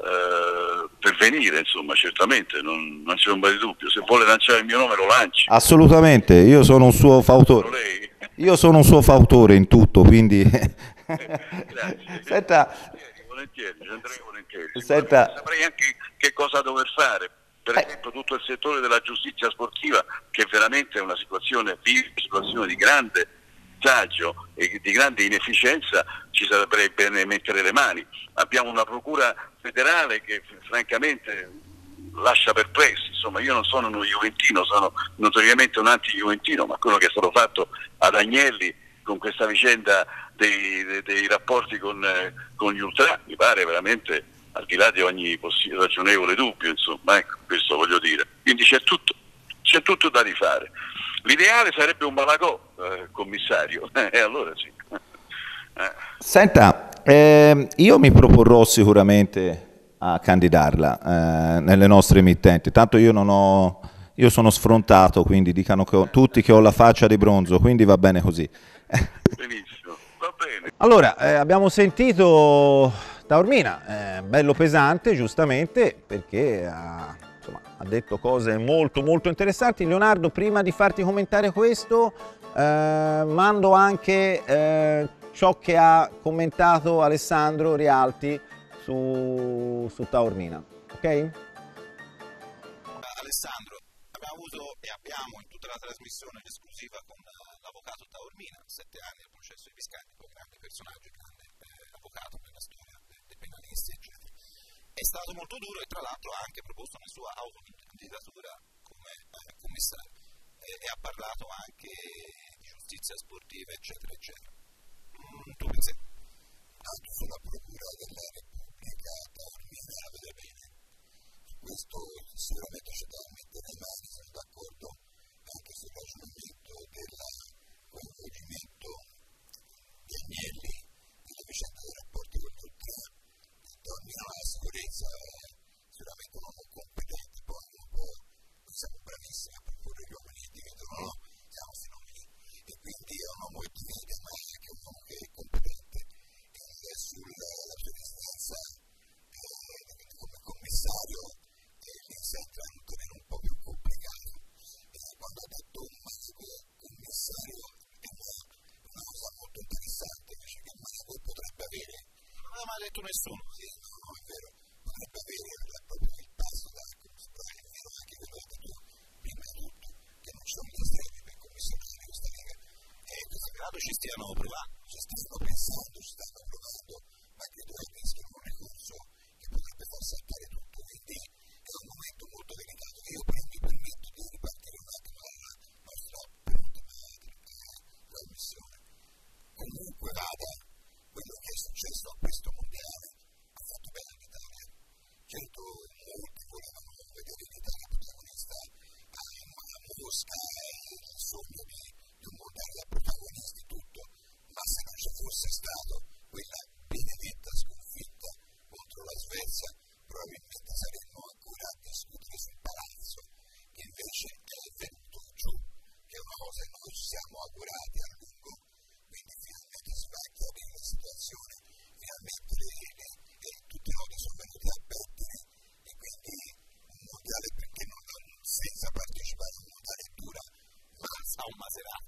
Speaker 9: eh, pervenire, insomma, certamente, non, non c'è un bel dubbio. Se vuole lanciare il mio nome lo lanci.
Speaker 15: Assolutamente, io sono un suo fautore. Io sono un suo fautore in tutto, quindi...
Speaker 9: Grazie.
Speaker 15: Senta...
Speaker 9: Volentieri, ci andrei volentieri.
Speaker 15: Senta...
Speaker 9: Saprei anche che cosa dover fare. Per esempio tutto il settore della giustizia sportiva, che veramente è una situazione, una situazione di grande disagio e di grande inefficienza, ci sarebbe bene mettere le mani. Abbiamo una procura federale che francamente lascia perplessi. Insomma, io non sono uno juventino, sono notoriamente un anti-juventino, ma quello che è stato fatto ad Agnelli con questa vicenda dei, dei, dei rapporti con, eh, con gli ultra mi pare veramente al di là di ogni ragionevole dubbio, insomma, ecco, questo voglio dire. Quindi c'è tutto, c'è tutto da rifare. L'ideale sarebbe un Malagò eh, commissario, e eh, allora sì. Eh.
Speaker 15: Senta, eh, io mi proporrò sicuramente a candidarla eh, nelle nostre emittenti, tanto io non ho, io sono sfrontato, quindi dicano che ho, tutti che ho la faccia di bronzo, quindi va bene così.
Speaker 9: Benissimo, va bene.
Speaker 12: Allora, eh, abbiamo sentito Taormina, eh, bello pesante giustamente, perché ha, insomma, ha detto cose molto molto interessanti. Leonardo, prima di farti commentare questo, eh, mando anche eh, ciò che ha commentato Alessandro Rialti su, su Taormina, ok?
Speaker 16: Alessandro, abbiamo avuto e abbiamo in tutta la trasmissione l'esclusiva con l'avvocato Taormina, sette anni al processo di Viscardi, poi grande personaggio, grande eh, avvocato per la storia dei penalisti, eccetera. È stato molto duro e tra l'altro ha anche proposto una sua autocandidatura come eh, commissario eh, e ha parlato anche di giustizia sportiva, eccetera, eccetera. Mm, tu pensi?
Speaker 17: Tanto sulla procura della Repubblica Taormina la vede bene. In questo sicuramente c'è da mettere le mani, sono d'accordo anche sul ragionamento del coinvolgimento di Agnelli nella vicenda dei rapporti con l'Ultra. Taormina ha la sicurezza, è sicuramente un uomo competente, poi dopo noi siamo bravissimi a proporre gli uomini che dividono, no, siamo fenomeni, e quindi è un uomo che divide,
Speaker 16: ha detto nessuno. Sì, no, no, è vero, potrebbe avere proprio il passo da commissione, è vero anche quello che hai detto prima di tutto, che non ci sono gli estremi per commissionare questa Lega. E questo grado ci stiano provando, ci stiano pensando, ci stanno provando, ma credo che rischiano un ricorso che potrebbe far saltare tutto, quindi è un momento molto delicato che io prendo e permetto di ripartire un attimo dalla nostra penultima trasmissione. Comunque vada, quello che è successo a questo mondiale ha fatto bene all'Italia. Certo, molti volevano vedere l'Italia protagonista a, a Mosca e il sogno di, di un mondiale da protagonisti e tutto, ma se non ci fosse stato quella benedetta sconfitta contro la Svezia, probabilmente saremmo ancora a discutere sul palazzo, che invece è venuto giù, che è una cosa che noi ci siamo augurati a lungo. Quindi finalmente si va a chiarire la situazione, finalmente le, le, le, tutte le cose sono venute a pettine e quindi un mondiale perché non, senza partecipare a un mondiale dura, ma a un Maserati.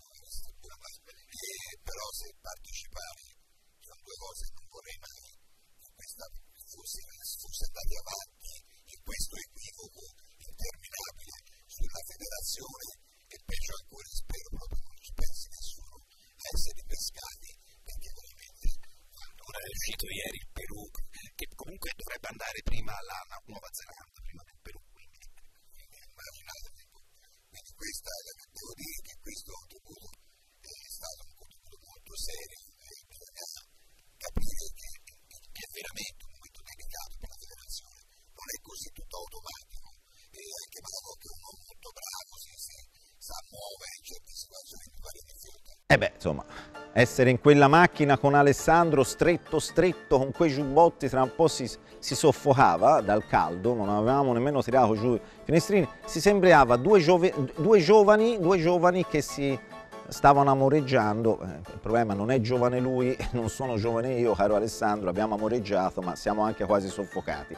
Speaker 16: E, però se partecipare sono due cose che non vorrei mai che questa fosse, fosse andati avanti in questo equivoco interminabile sulla federazione e peggio ancora spero proprio non ci pensi nessuno essere pescati, perché veramente ora è uscito ieri il Perù, che comunque dovrebbe andare prima alla Nuova Zelanda, prima del Perù, quindi, quindi immaginatevi. Quindi questa è la che devo dire che questo contributo è stato un contributo molto serio e bisogna capire che, che è veramente un momento delicato per la federazione, non è così tutto automatico e anche Malagò che è un uomo molto bravo, si, si sa muovere in certe situazioni mi pare difficile.
Speaker 12: Eh beh, insomma, essere in quella macchina con Alessandro stretto stretto con quei giubbotti, tra un po' si, si soffocava dal caldo, non avevamo nemmeno tirato giù i finestrini, si sembrava due, giove, due, giovani, due giovani che si stavano amoreggiando. Eh, il problema non è giovane lui, non sono giovane io, caro Alessandro, abbiamo amoreggiato ma siamo anche quasi soffocati.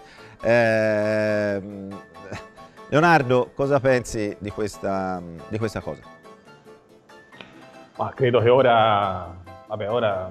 Speaker 12: Eh, Leonardo, cosa pensi di questa, di questa cosa?
Speaker 13: Ma credo che ora, vabbè, ora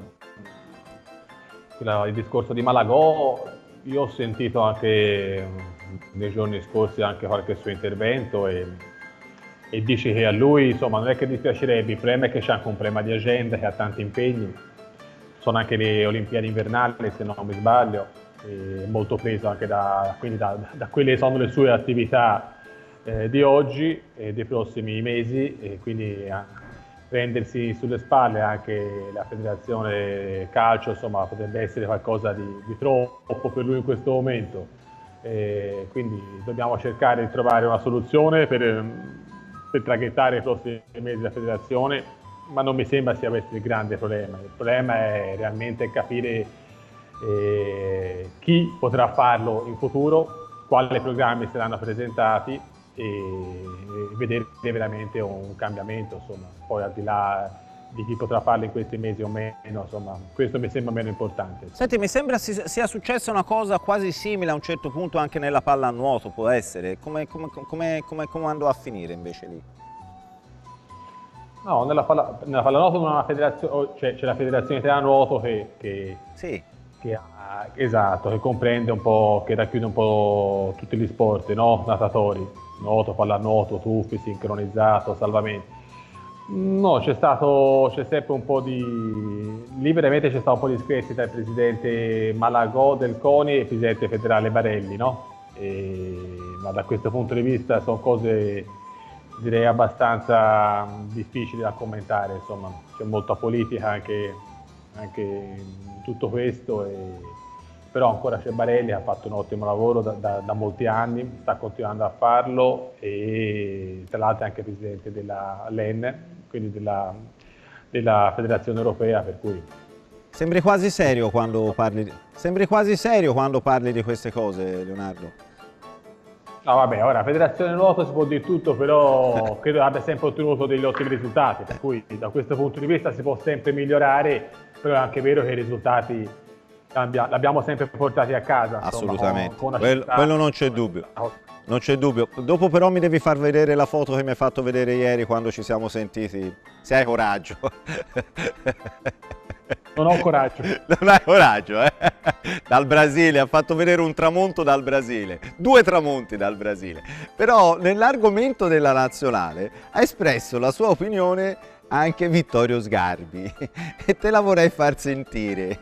Speaker 13: il discorso di Malagò, io ho sentito anche nei giorni scorsi anche qualche suo intervento e, e dice che a lui insomma non è che dispiacerebbe, il problema è che c'è anche un problema di agenda, che ha tanti impegni, sono anche le Olimpiadi invernali se non mi sbaglio, e molto preso anche da, quindi da, da quelle che sono le sue attività eh, di oggi e dei prossimi mesi e quindi eh, prendersi sulle spalle anche la federazione calcio, insomma, potrebbe essere qualcosa di, di troppo per lui in questo momento. E quindi dobbiamo cercare di trovare una soluzione per, per traghettare i prossimi mesi della federazione, ma non mi sembra sia questo il grande problema. Il problema è realmente capire eh, chi potrà farlo in futuro, quali programmi saranno presentati e vedere veramente un cambiamento, insomma, poi al di là di chi potrà farlo in questi mesi o meno, insomma, questo mi sembra meno importante.
Speaker 12: Senti, mi sembra sia successa una cosa quasi simile a un certo punto anche nella pallanuoto, può essere? Come, come, come, come, come andò a finire invece lì?
Speaker 13: No, nella, palla, nella pallanuoto non una federazione, cioè, c'è la federazione italiana nuoto che, che,
Speaker 12: sì.
Speaker 13: che ha, esatto, che comprende un po', che racchiude un po' tutti gli sport, no? Natatori. Nuoto, pallanuoto, tuffi, sincronizzato, salvamenti. No, c'è stato, c'è sempre un po' di... Lì veramente c'è stato un po' di scherzi tra il presidente Malagò del CONI e il presidente federale Barelli, no? E, ma da questo punto di vista sono cose, direi, abbastanza difficili da commentare, insomma. C'è molta politica anche, anche in tutto questo e... però ancora c'è Barelli che ha fatto un ottimo lavoro da, da, da molti anni, sta continuando a farlo e tra l'altro è anche presidente della L E N, quindi della, della Federazione Europea, per cui...
Speaker 12: Sembri quasi serio quando parli di, sembri quasi serio quando parli di queste cose, Leonardo.
Speaker 13: No vabbè, ora Federazione Nuoto si può dire tutto, però credo abbia sempre ottenuto degli ottimi risultati, per cui da questo punto di vista si può sempre migliorare, però è anche vero che i risultati l'abbiamo sempre portati a casa. Insomma,
Speaker 12: assolutamente,
Speaker 13: con, con
Speaker 12: quello,
Speaker 13: città,
Speaker 12: quello non c'è dubbio, non c'è dubbio. Dopo però mi devi far vedere la foto che mi hai fatto vedere ieri quando ci siamo sentiti, se hai coraggio.
Speaker 13: Non ho coraggio.
Speaker 12: Non hai coraggio, eh? Dal Brasile, ha fatto vedere un tramonto dal Brasile, due tramonti dal Brasile. Però nell'argomento della nazionale ha espresso la sua opinione anche Vittorio Sgarbi e te la vorrei far sentire.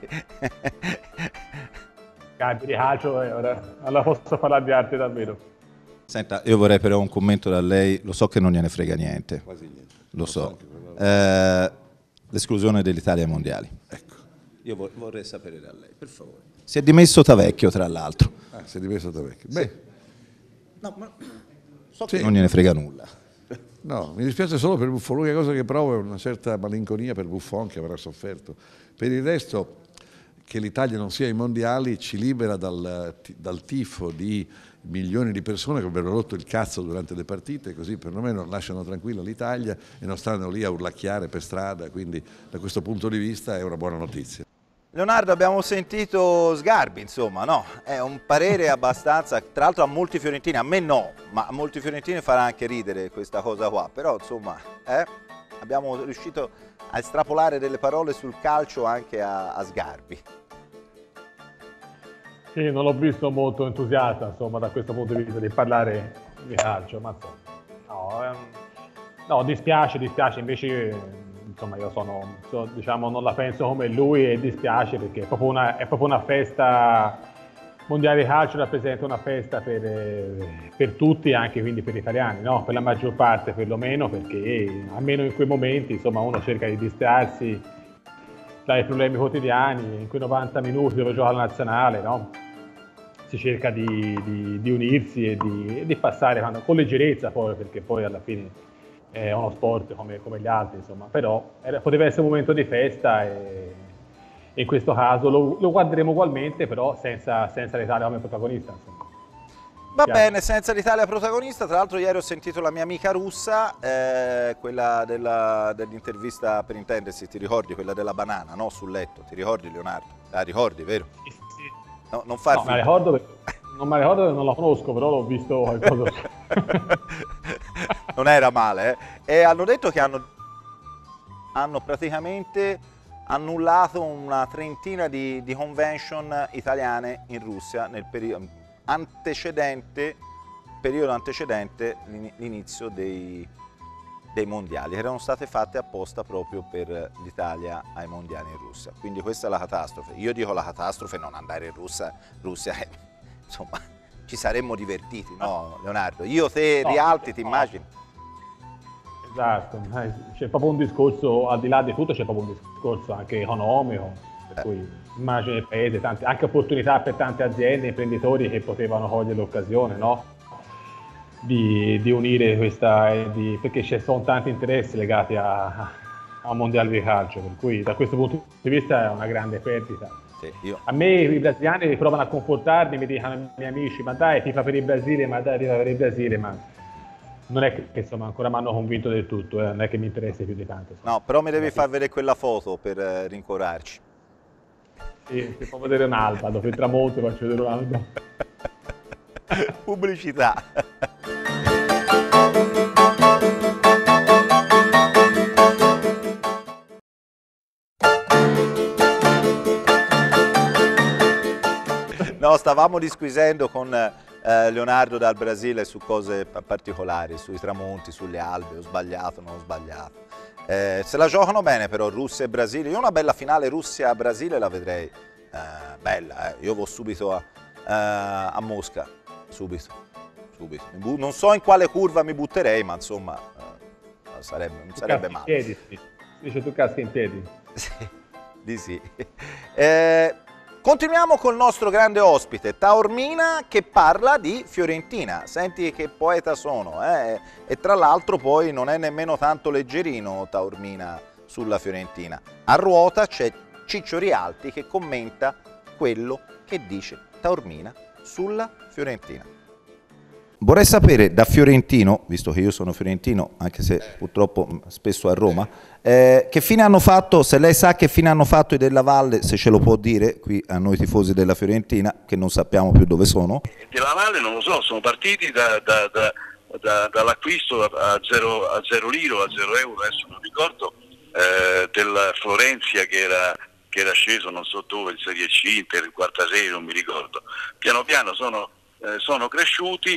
Speaker 13: Sgarbi di calcio, eh, ora allora posso parlare di arte davvero.
Speaker 15: Senta, io vorrei però un commento da lei, lo so che non gliene frega niente,
Speaker 10: Quasi niente.
Speaker 15: lo so. Eh, l'esclusione dell'Italia ai mondiali.
Speaker 10: Ecco.
Speaker 15: Io vorrei sapere da lei, per favore. Si è dimesso Tavecchio, tra l'altro.
Speaker 10: Ah, si è dimesso Tavecchio. Beh,
Speaker 15: no, ma so che sì. Non gliene frega nulla.
Speaker 10: No, mi dispiace solo per Buffon, l'unica cosa che provo è una certa malinconia per Buffon che avrà sofferto. Per il resto, che l'Italia non sia ai mondiali ci libera dal, dal tifo di milioni di persone che avrebbero rotto il cazzo durante le partite, così perlomeno lasciano tranquilla l'Italia e non stanno lì a urlacchiare per strada, quindi da questo punto di vista è una buona notizia.
Speaker 12: Leonardo, abbiamo sentito Sgarbi, insomma, no? È un parere abbastanza, tra l'altro a molti fiorentini, a me no, ma a molti fiorentini farà anche ridere questa cosa qua, però insomma, eh, abbiamo riuscito a estrapolare delle parole sul calcio anche a, a Sgarbi.
Speaker 13: Sì, non l'ho visto molto entusiasta, insomma, da questo punto di vista di parlare di calcio, ma insomma, no, ehm, no, dispiace, dispiace, invece, insomma, io sono, so, diciamo, non la penso come lui e dispiace perché è proprio una, è proprio una festa, mondiale di calcio rappresenta una festa per, eh, per tutti, anche quindi per gli italiani, no? Per la maggior parte perlomeno, perché almeno in quei momenti, insomma, uno cerca di distrarsi dai problemi quotidiani, in quei novanta minuti dove gioca la nazionale, no? Si cerca di, di, di unirsi e di, di passare con leggerezza poi, perché poi alla fine è uno sport come, come gli altri, insomma, però era, poteva essere un momento di festa e, e in questo caso lo, lo guarderemo ugualmente, però senza, senza l'Italia come protagonista, insomma.
Speaker 12: Va bene, senza l'Italia protagonista. Tra l'altro ieri ho sentito la mia amica russa, eh, quella dell'intervista, per intendersi, ti ricordi, quella della banana, no? Sul letto, ti ricordi Leonardo? La ricordi, vero?
Speaker 13: Sì, sì.
Speaker 12: No, non far
Speaker 13: no, me la ricordo perché, non me la ricordo perché non la conosco, però l'ho visto qualcosa.
Speaker 12: Non era male, eh? E hanno detto che hanno, hanno praticamente annullato una trentina di, di convention italiane in Russia nel periodo antecedente, periodo antecedente l'inizio dei, dei mondiali, che erano state fatte apposta proprio per l'Italia ai mondiali in Russia. Quindi questa è la catastrofe. Io dico la catastrofe non andare in Russia, Russia eh, insomma ci saremmo divertiti, no Leonardo? Io, te, no, Rialti, ti no. immagini?
Speaker 13: Esatto, c'è proprio un discorso, al di là di tutto c'è proprio un discorso anche economico, per eh. cui immagine del paese, tante, anche opportunità per tante aziende, imprenditori che potevano cogliere l'occasione, no? di, di unire questa, di, perché ci sono tanti interessi legati a, a un mondiale di calcio, per cui da questo punto di vista è una grande perdita.
Speaker 12: Sì, io. A
Speaker 13: me i brasiliani provano a confortarmi, mi dicono i miei amici, ma dai, tifa per il Brasile, ma dai, tifa per il Brasile, ma non è che, che insomma, ancora mi hanno convinto del tutto, eh, non è che mi interessi più di tanto. Insomma.
Speaker 12: No, però mi devi far vedere quella foto per eh, rincuorarci.
Speaker 13: Sì, si può vedere un'alba, dopo il tramonto faccio vedere un'alba.
Speaker 12: Pubblicità. No, stavamo disquisendo con eh, Leonardo dal Brasile su cose particolari, sui tramonti, sulle albe, ho sbagliato, non ho sbagliato. Eh, se la giocano bene però Russia e Brasile, io una bella finale Russia-Brasile la vedrei eh, bella, eh. Io vado subito a, eh, a Mosca, subito, subito. Non so in quale curva mi butterei, ma insomma eh, sarebbe, non sarebbe male.
Speaker 13: Piedi, sì. Dice tu caschi in piedi.
Speaker 12: Sì, di sì. Eh, continuiamo col nostro grande ospite, Taormina, che parla di Fiorentina. Senti che poeta sono, eh? E tra l'altro poi non è nemmeno tanto leggerino Taormina sulla Fiorentina. A ruota c'è Ciccio Rialti che commenta quello che dice Taormina sulla Fiorentina. Vorrei sapere da fiorentino, visto che io sono fiorentino, anche se purtroppo spesso a Roma, eh, che fine hanno fatto, se lei sa che fine hanno fatto i Della Valle, se ce lo può dire qui a noi tifosi della Fiorentina, che non sappiamo più dove sono.
Speaker 9: Della Valle non lo so, sono partiti da, da, da, da, dall'acquisto a zero, a zero liro, a zero euro, adesso non ricordo, eh, della Florenzia che era che era sceso non so dove, in Serie C, Inter, in quarta serie, non mi ricordo. Piano piano sono, eh, sono cresciuti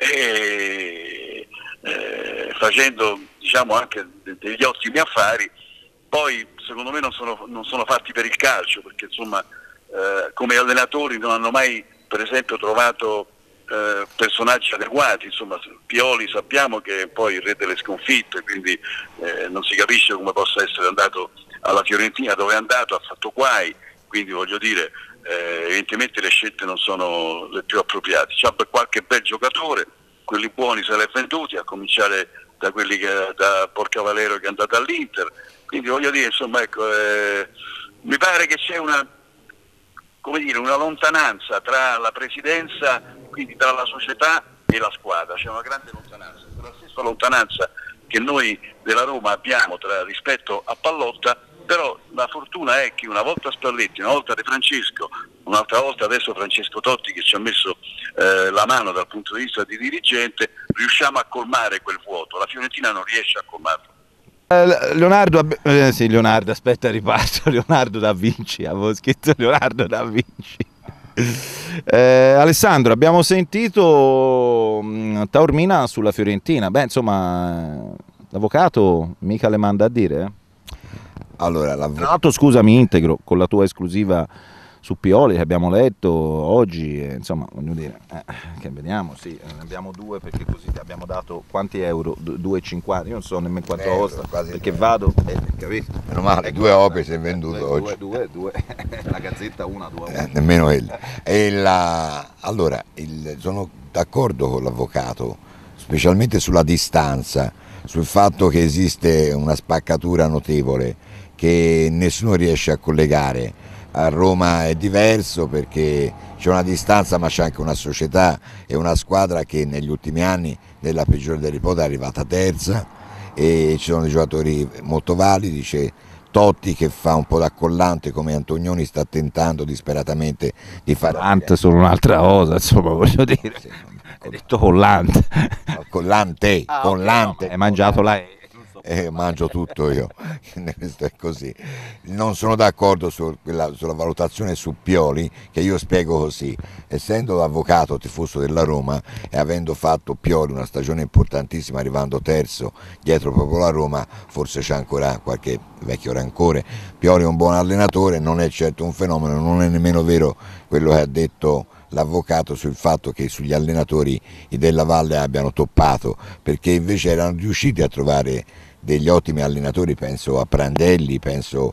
Speaker 9: e eh, facendo diciamo anche de- degli ottimi affari. Poi secondo me non sono, non sono fatti per il calcio, perché insomma eh, come allenatori non hanno mai per esempio trovato eh, personaggi adeguati. Insomma, Pioli sappiamo che è poi il re delle sconfitte, quindi eh, non si capisce come possa essere andato alla Fiorentina, dove è andato, ha fatto guai, quindi voglio dire, eh, evidentemente le scelte non sono le più appropriate. C'è qualche bel giocatore, quelli buoni se li è venduti, a cominciare da quelli che da Porcavalero che è andato all'Inter, quindi voglio dire, insomma, ecco, eh, mi pare che c'è una, come dire, una lontananza tra la presidenza, quindi tra la società e la squadra, c'è una grande lontananza, la stessa lontananza che noi della Roma abbiamo tra, rispetto a Pallotta. Però la fortuna è che una volta Spalletti, una volta De Francesco, un'altra volta adesso Francesco Totti che ci ha messo eh, la mano dal punto di vista di dirigente, riusciamo a colmare quel vuoto. La Fiorentina non riesce a colmarlo.
Speaker 15: Eh, Leonardo, eh, sì, Leonardo, aspetta, riparto. Leonardo da Vinci, avevo scritto Leonardo da Vinci. Eh, Alessandro, abbiamo sentito mh, Taormina sulla Fiorentina. Beh, insomma, l'avvocato mica le manda a dire, eh?
Speaker 14: Allora,
Speaker 15: tra l'altro, scusami, integro con la tua esclusiva su Pioli che abbiamo letto oggi, eh, insomma, voglio dire, eh, che vediamo, sì, ne abbiamo due perché così ti abbiamo dato quanti euro? due e cinquanta, io non so nemmeno quanto
Speaker 14: eh,
Speaker 15: costa, perché
Speaker 14: due.
Speaker 15: vado, eh, capito?
Speaker 14: Meno male, ecco, due opere si è venduto
Speaker 15: due,
Speaker 14: oggi.
Speaker 15: Due, due, due, la Gazzetta una, due.
Speaker 14: Eh, nemmeno quello. E la, allora, il, sono d'accordo con l'avvocato, specialmente sulla distanza, sul fatto che esiste una spaccatura notevole che nessuno riesce a collegare. A Roma è diverso perché c'è una distanza, ma c'è anche una società e una squadra che negli ultimi anni, nella peggiore delle ipotesi, è arrivata terza e ci sono dei giocatori molto validi. C'è Totti che fa un po' da collante, come Antonioni sta tentando disperatamente di fare.
Speaker 15: Collante sono un'altra cosa, insomma, voglio dire. Sì, hai detto collante.
Speaker 14: Collante,
Speaker 15: ah,
Speaker 14: collante.
Speaker 15: Okay, no, hai mangiato la E.
Speaker 14: Eh, mangio tutto io, questo è così. Non sono d'accordo su quella, sulla valutazione su Pioli, che io spiego così: essendo avvocato tifoso della Roma e avendo fatto Pioli una stagione importantissima, arrivando terzo dietro proprio la Roma, forse c'è ancora qualche vecchio rancore. Pioli è un buon allenatore, non è certo un fenomeno, non è nemmeno vero quello che ha detto l'avvocato sul fatto che sugli allenatori i Della Valle abbiano toppato, perché invece erano riusciti a trovare degli ottimi allenatori, penso a Prandelli, penso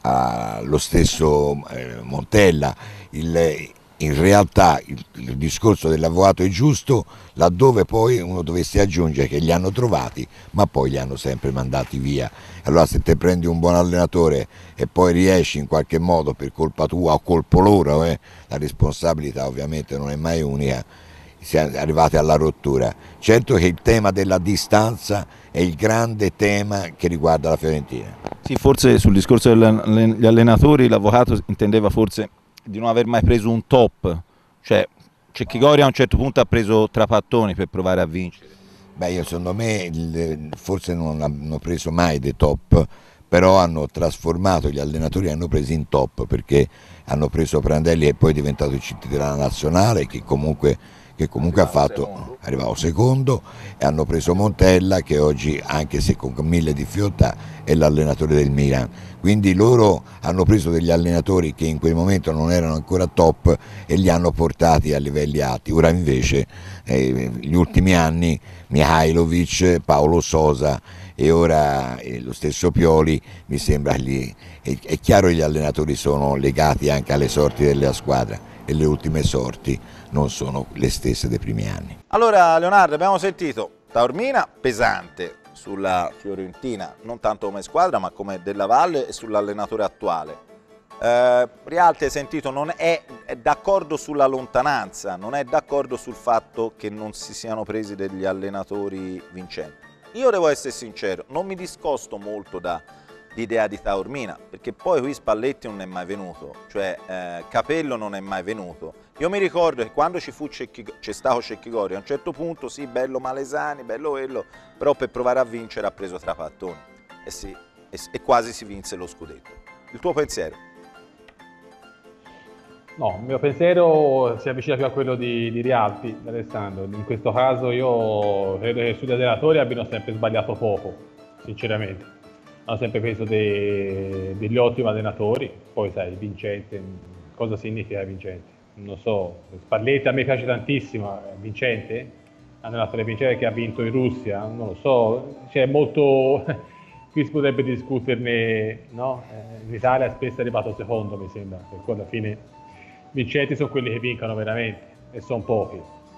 Speaker 14: allo stesso eh, Montella. Il, in realtà il, il discorso dell'avvocato è giusto laddove poi uno dovesse aggiungere che li hanno trovati ma poi li hanno sempre mandati via. Allora se te prendi un buon allenatore e poi riesci in qualche modo per colpa tua o colpo loro, eh, la responsabilità ovviamente non è mai unica, siamo arrivati alla rottura. Certo che il tema della distanza è il grande tema che riguarda la Fiorentina.
Speaker 15: Sì, forse sul discorso degli allenatori l'avvocato intendeva forse di non aver mai preso un top, cioè Cecchigori a un certo punto ha preso Trapattoni per provare a vincere.
Speaker 14: Beh, io secondo me il, forse non hanno preso mai dei top, però hanno trasformato gli allenatori, hanno preso in top, perché hanno preso Prandelli e poi è diventato il C T della nazionale, che comunque che comunque ha fatto, arrivavo secondo, e hanno preso Montella che oggi, anche se con mille difficoltà, è l'allenatore del Milan. Quindi loro hanno preso degli allenatori che in quel momento non erano ancora top e li hanno portati a livelli alti. Ora invece eh, gli ultimi anni Mihajlovic, Paolo Sosa e ora eh, lo stesso Pioli, mi sembra gli, è, è chiaro che gli allenatori sono legati anche alle sorti della squadra e le ultime sorti non sono le stesse dei primi anni.
Speaker 12: Allora Leonardo, abbiamo sentito Taormina pesante sulla Fiorentina, non tanto come squadra ma come Della Valle e sull'allenatore attuale. Eh, Rialti, hai sentito, non è, è d'accordo sulla lontananza, non è d'accordo sul fatto che non si siano presi degli allenatori vincenti. Io devo essere sincero, non mi discosto molto da l'idea di Taormina, perché poi qui Spalletti non è mai venuto, cioè eh, Capello non è mai venuto. Io mi ricordo che quando ci fu c'è stato Cecchigori, a un certo punto sì, bello Malesani, bello quello, però per provare a vincere ha preso Trapattoni e, sì, e, e quasi si vinse lo scudetto. Il tuo pensiero?
Speaker 13: No, il mio pensiero si avvicina più a quello di, di Rialti, di Alessandro. In questo caso io credo che i suoi allenatori abbiano sempre sbagliato poco, sinceramente. Hanno sempre preso dei, degli ottimi allenatori, poi sai, vincente, cosa significa vincente? Non so, Spalletti a me piace tantissimo, è vincente? Allenatore vincente che ha vinto in Russia, non lo so, c'è molto... Qui si potrebbe discuterne, no? Eh, in Italia spesso è arrivato secondo, mi sembra, perché alla fine vincenti sono quelli che vincono veramente, e sono pochi.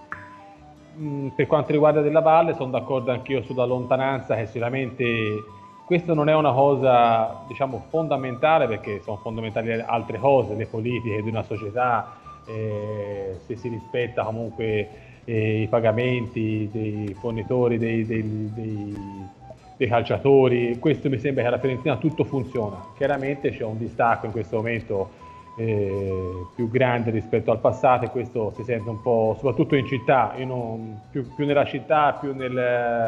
Speaker 13: Mm, per quanto riguarda Della Valle, sono d'accordo anch'io sulla lontananza, che sicuramente questo non è una cosa, diciamo, fondamentale, perché sono fondamentali altre cose, le politiche di una società, eh, se si rispetta comunque eh, i pagamenti dei fornitori, dei, dei, dei, dei calciatori. Questo mi sembra che alla Fiorentina tutto funziona. Chiaramente c'è un distacco in questo momento Eh, più grande rispetto al passato, e questo si sente un po' soprattutto in città. Io non, più, più nella città, più, nel,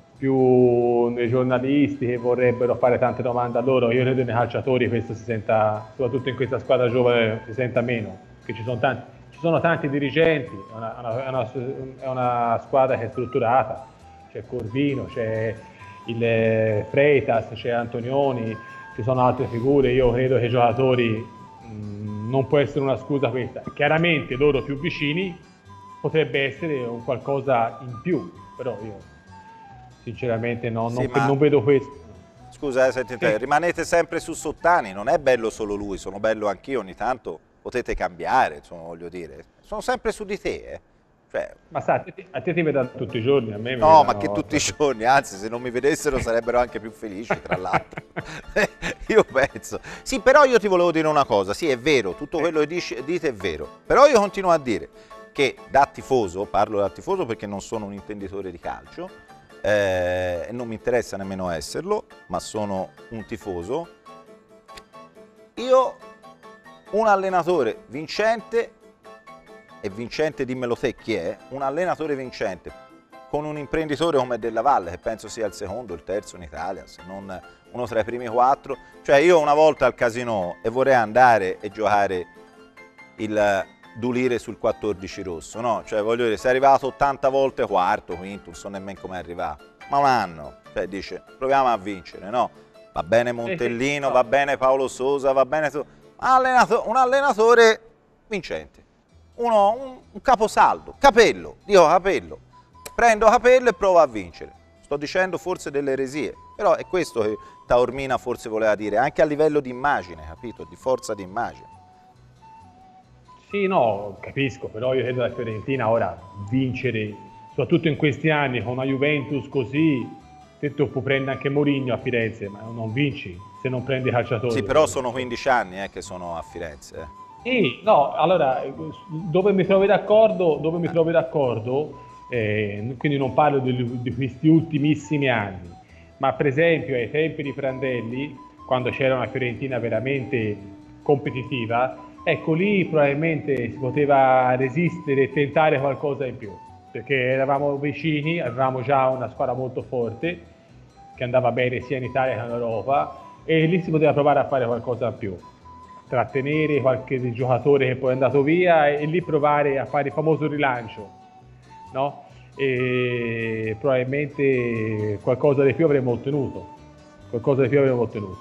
Speaker 13: più nei giornalisti che vorrebbero fare tante domande a loro. Io credo nei calciatori questo si senta, soprattutto in questa squadra giovane, si senta meno, che ci sono tanti, ci sono tanti dirigenti, è una, è una, è una squadra che è strutturata, c'è Corvino, c'è il Freitas, c'è Antonioni, ci sono altre figure. Io credo che i giocatori, non può essere una scusa questa. Chiaramente loro più vicini potrebbe essere un qualcosa in più, però io sinceramente no, non,
Speaker 12: sì, ma...
Speaker 13: non vedo questo.
Speaker 12: Scusa, eh, senti, sì. Rimanete sempre su Sottani, non è bello solo lui, sono bello anch'io, ogni tanto potete cambiare, insomma, voglio dire, sono sempre su di te, eh. Cioè...
Speaker 13: Ma sa, a te, a te ti vedono tutti i giorni, a me mi
Speaker 12: no,
Speaker 13: vedono...
Speaker 12: ma che tutti i giorni, anzi, se non mi vedessero sarebbero anche più felici, tra l'altro. Io penso. Sì, però io ti volevo dire una cosa, sì, è vero, tutto quello che dici, dite è vero, però io continuo a dire che da tifoso, parlo da tifoso perché non sono un intenditore di calcio, eh, e non mi interessa nemmeno esserlo, ma sono un tifoso, io un allenatore vincente, e vincente dimmelo te chi è, un allenatore vincente con un imprenditore come Della Valle, che penso sia il secondo, il terzo in Italia, se non uno tra i primi quattro. Cioè io una volta al casino e vorrei andare e giocare il Dulire sul quattordici rosso, no? Cioè voglio dire, sei arrivato ottanta volte quarto, quinto, non so nemmeno come è arrivato, ma un anno, cioè dice proviamo a vincere, no? Va bene Montellino, va bene Paolo Sosa, va bene un allenatore, un allenatore vincente. Uno, un, un caposaldo, Capello, dico Capello, prendo Capello e provo a vincere. Sto dicendo forse delle eresie, però è questo che Taormina forse voleva dire, anche a livello di immagine, capito? Di forza di immagine.
Speaker 13: Sì, no, capisco, però io credo la Fiorentina ora vincere, soprattutto in questi anni, con una Juventus così, te tu puoi prendere anche Mourinho a Firenze, ma non vinci se non prendi calciatori.
Speaker 12: Sì, però sono quindici anni eh, che sono a Firenze. Eh.
Speaker 13: Sì, no, allora, dove mi trovi d'accordo, dove mi trovi d'accordo, eh, quindi non parlo di, di questi ultimissimi anni, ma per esempio ai tempi di Prandelli, quando c'era una Fiorentina veramente competitiva, ecco lì probabilmente si poteva resistere e tentare qualcosa in più, perché eravamo vicini, avevamo già una squadra molto forte, che andava bene sia in Italia che in Europa, e lì si poteva provare a fare qualcosa in più. Trattenere qualche giocatore che poi è andato via e, e lì provare a fare il famoso rilancio, no? E probabilmente qualcosa di più avremmo ottenuto, qualcosa di più avremmo ottenuto.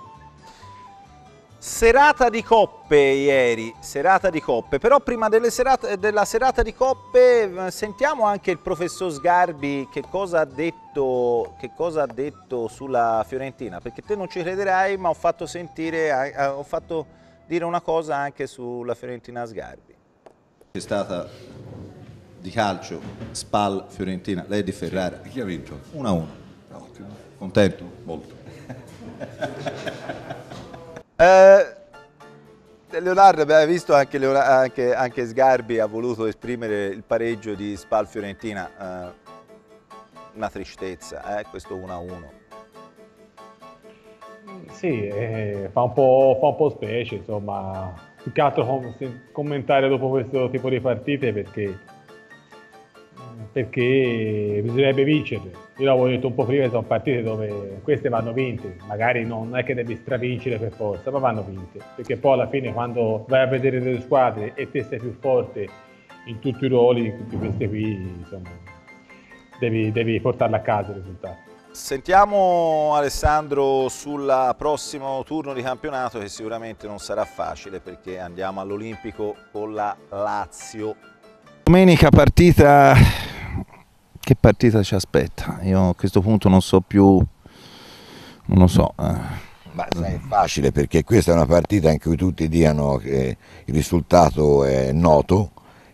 Speaker 12: Serata di coppe ieri, serata di coppe, però prima delle serate, della serata di coppe sentiamo anche il professor Sgarbi che cosa ha detto, che cosa ha detto sulla Fiorentina, perché te non ci crederai, ma ho fatto sentire, eh, ho fatto dire una cosa anche sulla Fiorentina Sgarbi.
Speaker 15: C'è stata di calcio Spal Fiorentina, lei è di Ferrara.
Speaker 10: Chi ha vinto?
Speaker 15: uno a uno. Contento?
Speaker 10: Molto.
Speaker 12: eh, Leonardo, abbiamo visto anche, anche, anche Sgarbi ha voluto esprimere il pareggio di Spal Fiorentina, eh, una tristezza, eh, questo uno a uno.
Speaker 13: Sì, eh, fa, un po', fa un po' specie, insomma, più che altro com commentare dopo questo tipo di partite, perché perché bisognerebbe vincerle. Io l'avevo detto un po' prima, sono partite dove queste vanno vinte, magari non è che devi stravincere per forza, ma vanno vinte, perché poi alla fine quando vai a vedere le squadre e te sei più forte in tutti i ruoli, tutti questi qui, insomma, devi, devi portarla a casa il risultato.
Speaker 12: Sentiamo Alessandro sul prossimo turno di campionato, che sicuramente non sarà facile perché andiamo all'Olimpico con la Lazio. Domenica partita, che partita ci aspetta? Io a questo punto non so più, non lo so.
Speaker 14: Ma sai, è facile perché questa è una partita in cui tutti dicono che il risultato è noto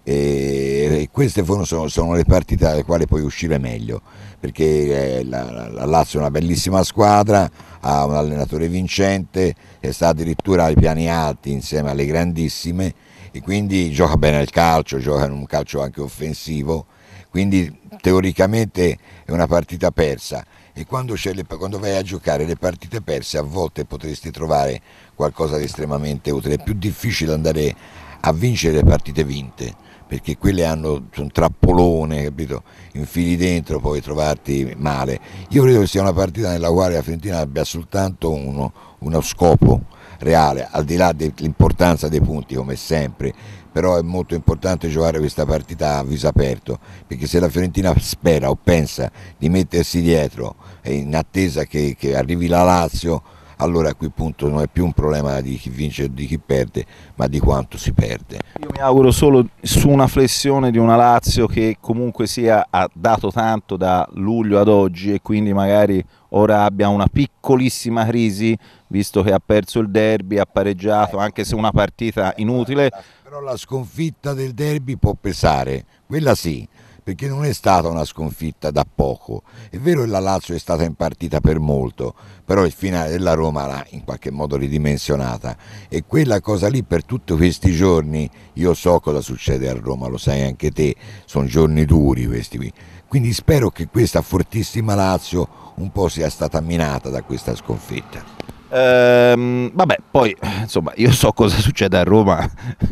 Speaker 14: e queste sono, sono le partite dalle quali puoi uscire meglio, perché la, la Lazio è una bellissima squadra, ha un allenatore vincente, sta addirittura ai piani alti insieme alle grandissime e quindi gioca bene il calcio, gioca in un calcio anche offensivo, quindi teoricamente è una partita persa e quando, le, quando vai a giocare le partite perse a volte potresti trovare qualcosa di estremamente utile, è più difficile andare a vincere le partite vinte, perché quelle hanno un trappolone, capito? Infili dentro, puoi trovarti male. Io credo che sia una partita nella quale la Fiorentina abbia soltanto uno, uno scopo reale, al di là dell'importanza dei punti come sempre, però è molto importante giocare questa partita a viso aperto, perché se la Fiorentina spera o pensa di mettersi dietro in attesa che, che arrivi la Lazio, allora a quel punto non è più un problema di chi vince o di chi perde, ma di quanto si perde.
Speaker 12: Io mi auguro solo su una flessione di una Lazio che comunque sia ha dato tanto da luglio ad oggi e quindi magari ora abbia una piccolissima crisi, visto che ha perso il derby, ha pareggiato, anche se una partita inutile.
Speaker 14: Però la sconfitta del derby può pesare, quella sì, perché non è stata una sconfitta da poco. È vero che la Lazio è stata in partita per molto, però il finale della Roma l'ha in qualche modo ridimensionata e quella cosa lì per tutti questi giorni, io so cosa succede a Roma, lo sai anche te, sono giorni duri questi qui. Quindi spero che questa fortissima Lazio un po' sia stata minata da questa sconfitta.
Speaker 12: Ehm, vabbè, poi insomma io so cosa succede a Roma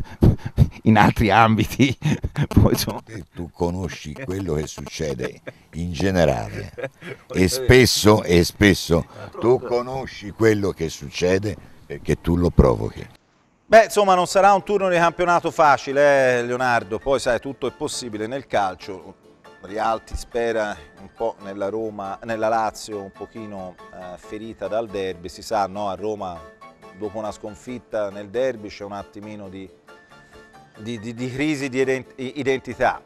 Speaker 12: in altri ambiti. Poi, insomma...
Speaker 14: Tu conosci quello che succede in generale e spesso, e spesso tu conosci quello che succede perché tu lo provochi.
Speaker 12: Beh, insomma non sarà un turno di campionato facile, eh, Leonardo, poi sai tutto è possibile nel calcio. Rialti spera un po' nella Roma, nella Lazio un pochino eh, ferita dal derby, si sa, no? A Roma dopo una sconfitta nel derby c'è un attimino di, di, di, di crisi di identità.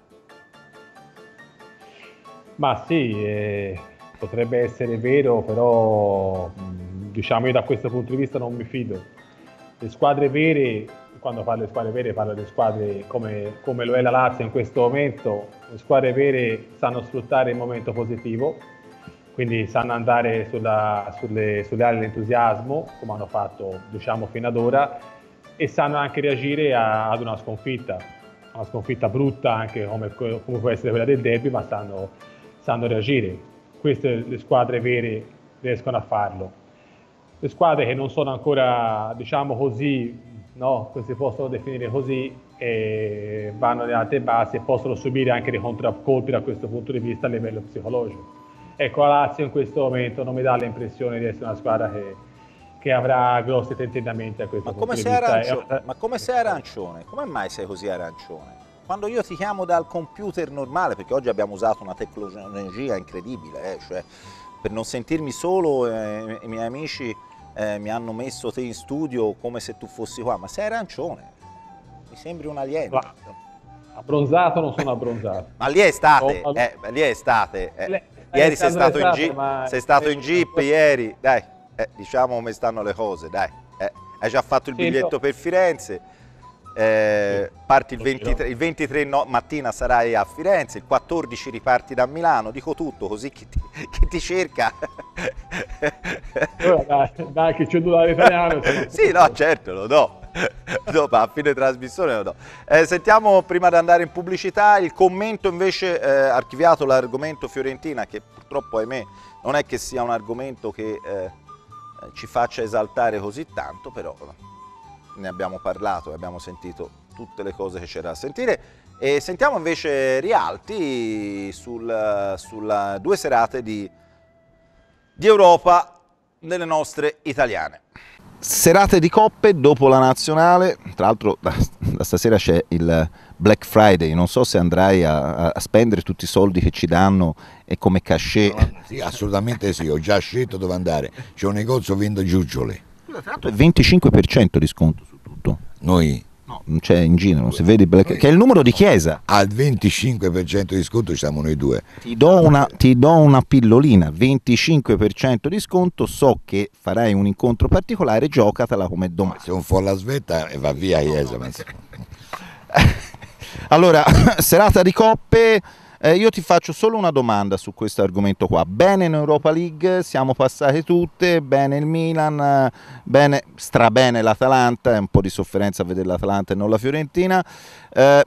Speaker 13: Ma sì, eh, potrebbe essere vero, però diciamo io da questo punto di vista non mi fido. Le squadre vere, quando parlo di squadre vere parlo di squadre come, come lo è la Lazio in questo momento, le squadre vere sanno sfruttare il momento positivo, quindi sanno andare sulla, sulle, sulle ali dell'entusiasmo, come hanno fatto diciamo fino ad ora, e sanno anche reagire a, ad una sconfitta, una sconfitta brutta anche come, come può essere quella del derby, ma sanno, sanno reagire. Queste le squadre vere riescono a farlo. Le squadre che non sono ancora diciamo così, no, si possono definire così, e vanno alle alte basi e possono subire anche dei contraccolpi da questo punto di vista a livello psicologico. Ecco, la Lazio in questo momento non mi dà l'impressione di essere una squadra che, che avrà grossi tentennamenti a questo
Speaker 12: Ma
Speaker 13: punto
Speaker 12: come
Speaker 13: di
Speaker 12: sei
Speaker 13: vista.
Speaker 12: arancio... Ma come sei arancione? Come mai sei così arancione? Quando io ti chiamo dal computer normale, perché oggi abbiamo usato una tecnologia incredibile, eh, cioè per non sentirmi solo eh, i miei amici eh, mi hanno messo te in studio come se tu fossi qua, ma sei arancione, mi sembri un alieno.
Speaker 13: Ma, abbronzato non sono abbronzato.
Speaker 12: Ma lì è estate, oh, eh, lì è estate. Eh. Le, ieri sei stato, estate, in, ma... sei stato in jeep ieri, dai, eh, diciamo come stanno le cose, dai. Eh, hai già fatto il biglietto sì, no. per Firenze. Eh, sì. Parti il ventitré, il ventitré no, mattina sarai a Firenze, il quattordici riparti da Milano, dico tutto così chi ti, chi ti cerca.
Speaker 13: Ora, dai, dai che c'è cellulare italiano.
Speaker 12: Sì, no, certo, lo do. Dopo a fine trasmissione lo do. Eh, sentiamo prima di andare in pubblicità il commento invece eh, archiviato l'argomento Fiorentina, che purtroppo ahimè non è che sia un argomento che eh, ci faccia esaltare così tanto, però ne abbiamo parlato e abbiamo sentito tutte le cose che c'era da sentire E sentiamo invece Rialti sul, sulla due serate di, di Europa nelle nostre italiane. Serate di coppe dopo la nazionale, tra l'altro da, da stasera c'è il Black Friday, non so se andrai a, a spendere tutti i soldi che ci danno e come cachet.
Speaker 14: No, sì, assolutamente sì, ho già scelto dove andare, c'è un negozio vendo giuggiole.
Speaker 12: Tra l'altro è venticinque per cento di sconto su tutto.
Speaker 14: Noi?
Speaker 12: No, non c'è in giro, non si vede Black... che è il numero di chiesa.
Speaker 14: Al venticinque per cento di sconto ci siamo noi due.
Speaker 12: Ti do una, ti do una pillolina, venticinque per cento di sconto, so che farai un incontro particolare, giocatela come domani.
Speaker 14: Se un folla svetta e va via chiesa. Ma...
Speaker 12: Allora, serata di coppe, eh, io ti faccio solo una domanda su questo argomento qua. Bene in Europa League, siamo passate tutte, bene il Milan, bene, strabene l'Atalanta, è un po' di sofferenza a vedere l'Atalanta e non la Fiorentina. Eh,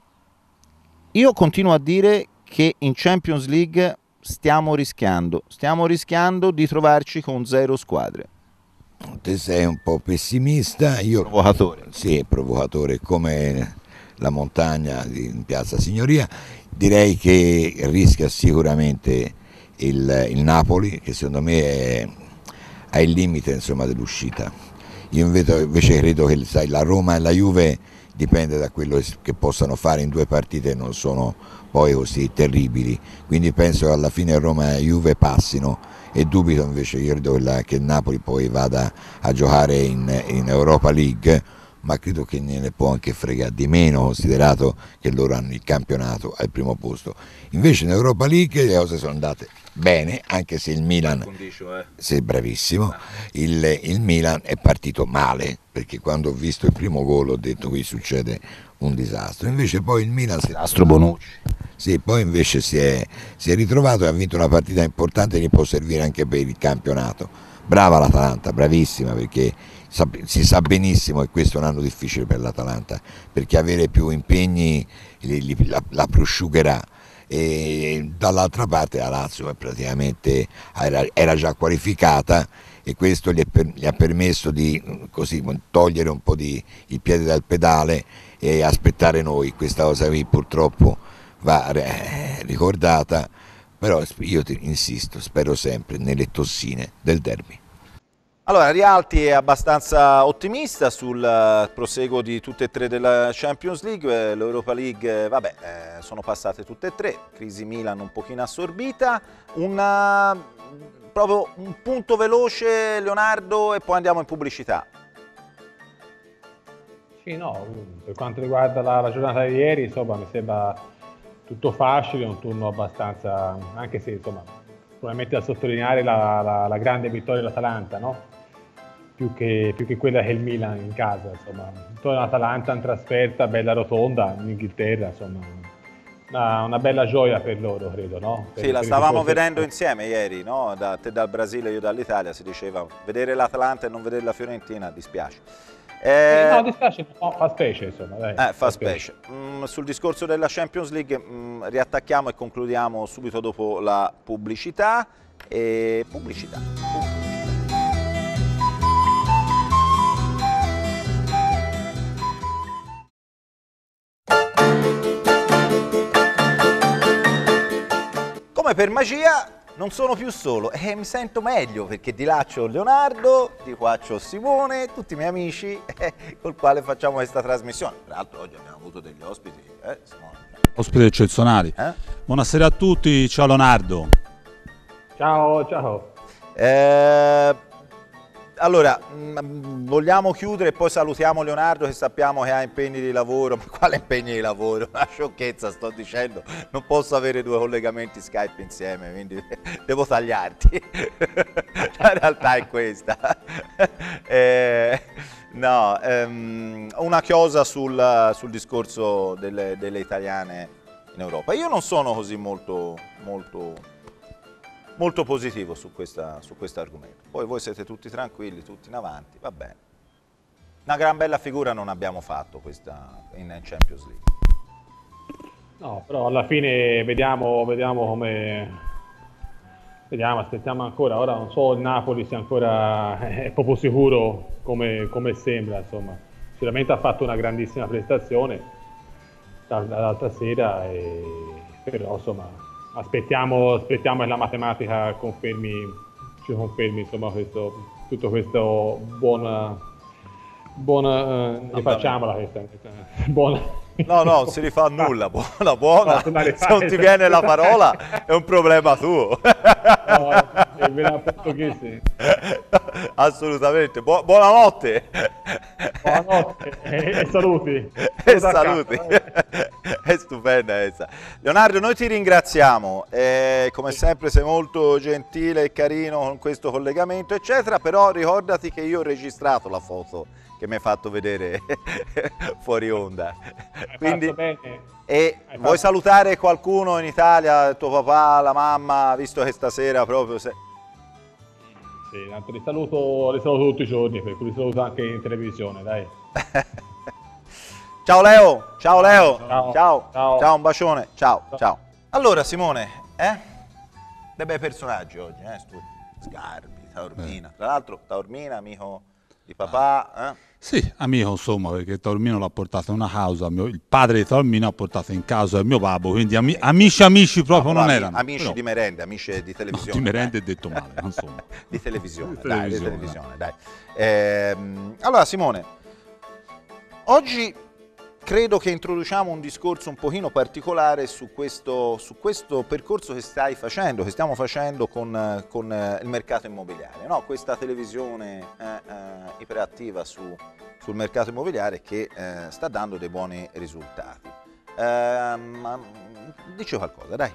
Speaker 12: io continuo a dire che in Champions League stiamo rischiando, stiamo rischiando di trovarci con zero squadre.
Speaker 14: Te sei un po' pessimista, io...
Speaker 12: Provocatore.
Speaker 14: Sì, provocatore come... la montagna in Piazza Signoria, direi che rischia sicuramente il, il Napoli, che secondo me è ai limite dell'uscita. Io invece, invece credo che sai, la Roma e la Juve dipende da quello che possano fare in due partite, non sono poi così terribili, quindi penso che alla fine Roma e Juve passino e dubito invece, io credo che, la, che il Napoli poi vada a giocare in, in Europa League, ma credo che ne può anche fregare di meno, considerato che loro hanno il campionato al primo posto. Invece in Europa League le cose sono andate bene, anche se il Milan, sei bravissimo, il, il Milan è partito male, perché quando ho visto il primo gol ho detto qui succede un disastro, invece poi il Milan si
Speaker 12: disastro Bonucci.
Speaker 14: Sì, poi invece si è, si è ritrovato e ha vinto una partita importante che può servire anche per il campionato. Brava l'Atalanta, bravissima, perché si sa benissimo che questo è un anno difficile per l'Atalanta, perché avere più impegni li, li, la, la prosciugherà, e dall'altra parte la Lazio praticamente era, era già qualificata e questo gli, è per, gli ha permesso di così, togliere un po' di, il piede dal pedale e aspettare noi. Questa cosa qui purtroppo va eh, ricordata, però io ti insisto, spero sempre nelle tossine del derby.
Speaker 12: Allora, Rialti è abbastanza ottimista sul uh, proseguo di tutte e tre della Champions League, l'Europa League, eh, vabbè, eh, sono passate tutte e tre, crisi Milan un pochino assorbita, una, proprio un punto veloce, Leonardo, e poi andiamo in pubblicità.
Speaker 13: Sì, no, per quanto riguarda la, la giornata di ieri, insomma, mi sembra tutto facile, un turno abbastanza, anche se, insomma, probabilmente da sottolineare la, la, la grande vittoria dell'Atalanta, no? Più che, più che quella che il Milan in casa, insomma. Vittoria dell'Atalanta in trasferta, bella rotonda in Inghilterra, insomma. Una, una bella gioia per loro, credo, no? Per,
Speaker 12: sì, la
Speaker 13: per
Speaker 12: stavamo vedendo insieme ieri, no? Da, te dal Brasile, io dall'Italia, si diceva vedere l'Atalanta e non vedere la Fiorentina dispiace.
Speaker 13: Eh, no, dispiace, no, fa specie, insomma. Dai,
Speaker 12: eh, fa,
Speaker 13: fa
Speaker 12: specie. specie. Mm, sul discorso della Champions League mm, riattacchiamo e concludiamo subito dopo la pubblicità. E pubblicità. pubblicità. Come per magia non sono più solo e mi sento meglio perché di là c'ho Leonardo, di qua c'ho Simone, tutti i miei amici eh, col quale facciamo questa trasmissione. Tra l'altro oggi abbiamo avuto degli ospiti, eh, Simone?
Speaker 18: Ospiti eccezionali. Eh? Buonasera a tutti, ciao Leonardo.
Speaker 13: Ciao, ciao.
Speaker 12: Eh, allora, mh, vogliamo chiudere e poi salutiamo Leonardo che sappiamo che ha impegni di lavoro. Ma quale impegni di lavoro? Una sciocchezza sto dicendo, non posso avere due collegamenti Skype insieme, quindi devo tagliarti. La realtà è questa. eh, no, ehm, una chiosa sul, sul discorso delle, delle italiane in Europa. Io non sono così molto... molto molto positivo su questa, su questo argomento. Poi voi siete tutti tranquilli, tutti in avanti, va bene. Una gran bella figura non abbiamo fatto questa in Champions League.
Speaker 13: No, però alla fine vediamo, vediamo come... Vediamo, aspettiamo ancora. Ora non so il Napoli se ancora è proprio sicuro come, come sembra, insomma. Sicuramente ha fatto una grandissima prestazione. dall'altra sera, e, però insomma aspettiamo, aspettiamo che la matematica confermi, ci confermi insomma questo, tutto questo buona, buona eh, rifacciamola questa, buona.
Speaker 12: No, no, non si rifà nulla, buona, buona,
Speaker 13: No,
Speaker 12: se non ti viene la parola è un problema tuo.
Speaker 13: No, è vero, portoghese.
Speaker 12: Assolutamente, Bu buonanotte.
Speaker 13: Buonanotte e, e saluti.
Speaker 12: E saluti. È stupenda essa. Leonardo, noi ti ringraziamo, eh, come sempre sei molto gentile e carino con questo collegamento, eccetera, però ricordati che io ho registrato la foto che mi hai fatto vedere fuori onda. Quindi, e vuoi salutare qualcuno in Italia, tuo papà, la mamma, visto che stasera proprio sei...
Speaker 13: Sì, tanto li saluto, li saluto tutti i giorni, per cui li saluto anche in televisione, dai.
Speaker 12: Ciao Leo, ciao Leo, ciao,
Speaker 13: Ciao.
Speaker 12: ciao, ciao, un bacione, ciao, ciao. Allora Simone, eh? Dei bei personaggi oggi, eh? Sgarbi, Taormina, tra l'altro Taormina, amico di papà, eh?
Speaker 18: Sì, amico insomma, perché Taormino l'ha portato in una causa, mio, il padre di Taormino ha portato in causa il mio babbo, quindi ami, amici amici proprio
Speaker 12: no,
Speaker 18: non
Speaker 12: ami,
Speaker 18: erano.
Speaker 12: Amici
Speaker 18: però,
Speaker 12: di merende, amici di televisione.
Speaker 18: No, di merende è detto male, insomma.
Speaker 12: Di televisione,
Speaker 18: di
Speaker 12: dai,
Speaker 18: televisione,
Speaker 12: di televisione, dai. Ehm, allora Simone, oggi credo che introduciamo un discorso un pochino particolare su questo, su questo percorso che stai facendo, che stiamo facendo con, con il mercato immobiliare, no? Questa televisione eh, eh, iperattiva su, sul mercato immobiliare che eh, sta dando dei buoni risultati. Eh, ma, dici qualcosa, dai.